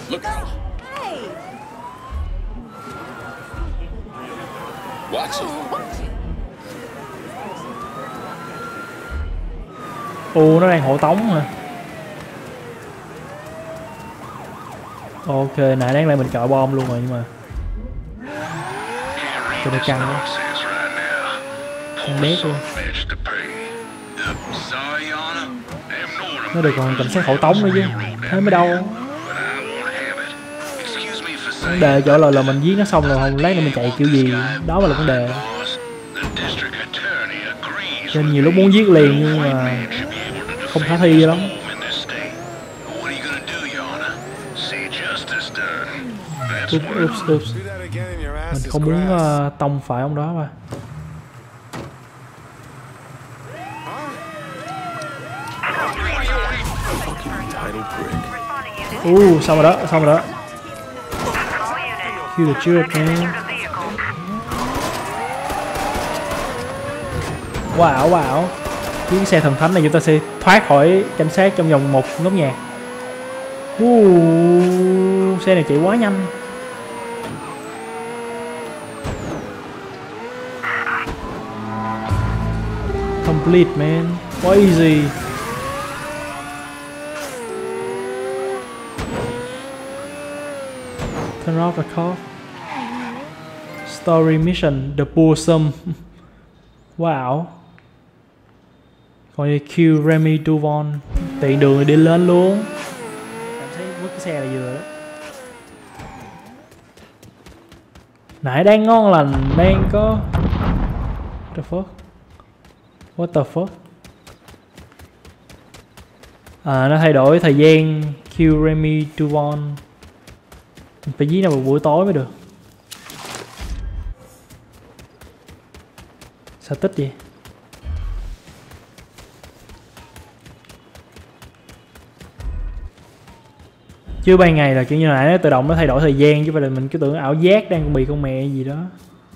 Ồ, nó đang hộ tống hả? Ok, nãy đáng lẽ mình cạo bom luôn rồi nhưng mà cho nó căng quá. Căng đét luôn. Nó được còn cảnh sát hộ tống nữa chứ. Thế mới đâu. Vấn đề chỗ là là mình giết nó xong rồi không lát nữa mình chạy kiểu gì. Đó mới là vấn đề. Nên nhiều lúc muốn giết liền nhưng mà không khả thi lắm. Oops, oops, oops. Mình không muốn uh, tông phải ông đó mà. Uh, xong rồi đó, xong rồi đó. Kill the church, man. Wow, wow. Cái xe thần thánh này chúng ta sẽ thoát khỏi cảnh sát trong vòng một nốt nhạc. Uh, xe này chạy quá nhanh. Complete, man. Quá easy. Turn off the car. Story mission, the bosom. Wow. Còn như kill Remy Duvon. Tiện đường rồi đi lên luôn. Cảm thấy vứt cái xe là vừa đó. Nãy đang ngon lành, đang có... What the fuck? What the fuck? À, nó thay đổi thời gian kill Remy Duvon. Phải giết nào vào buổi tối mới được. Sao tích vậy? Chứ ban ngày là kiểu như nãy nó tự động nó thay đổi thời gian chứ phải là mình cứ tưởng ảo giác đang bị con mẹ gì đó.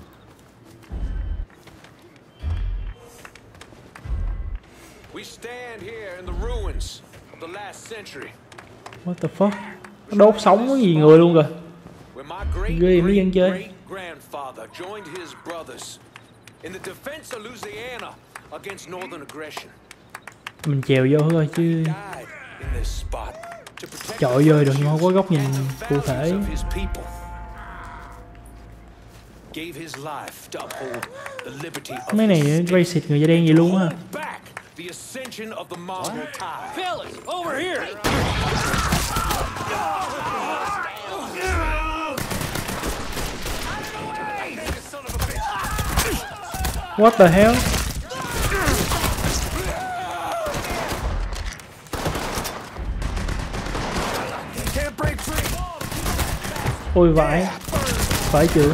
What the fuck? Nó đốt sống cái gì người luôn rồi. Ghê mấy dân chơi. Mình chèo vô thôi chứ. Chọi vô được nhưng không có góc nhìn cụ thể. Mấy này racist người da đen gì luôn á. What the hell? Ôi vãi. Phải chứ.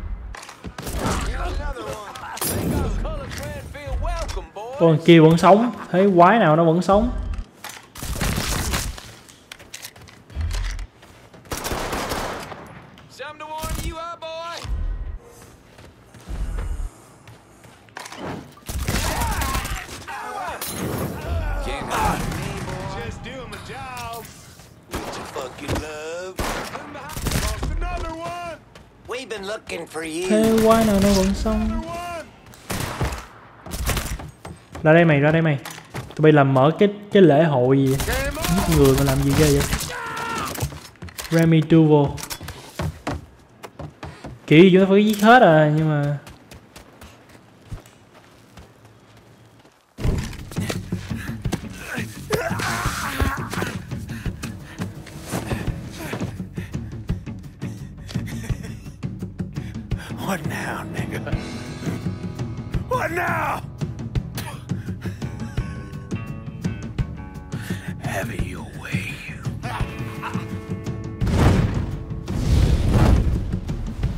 Còn kia vẫn sống. Thấy quái nào nó vẫn sống. Thế quái nào nó vẫn sống. Ra đây mày, ra đây mày. Tụi bay làm mở cái cái lễ hội gì vậy? Giết người mà làm gì ghê vậy? Remy Duval. Kiểu gì chúng ta phải giết hết à, nhưng mà What now, nigga? What now? Have it your way.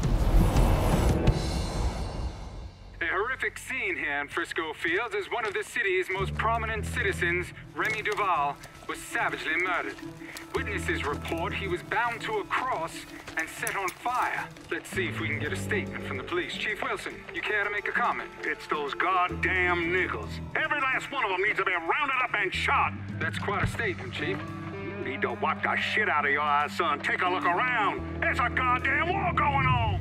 quick scene here in Frisco Fields as one of the city's most prominent citizens, Remy Duval, was savagely murdered. Witnesses report he was bound to a cross and set on fire. Let's see if we can get a statement from the police. Chief Wilson, you care to make a comment? It's those goddamn niggles. Every last one of them needs to be rounded up and shot. That's quite a statement, Chief. You need to wipe the shit out of your eyes, son. Take a look around. There's a goddamn war going on.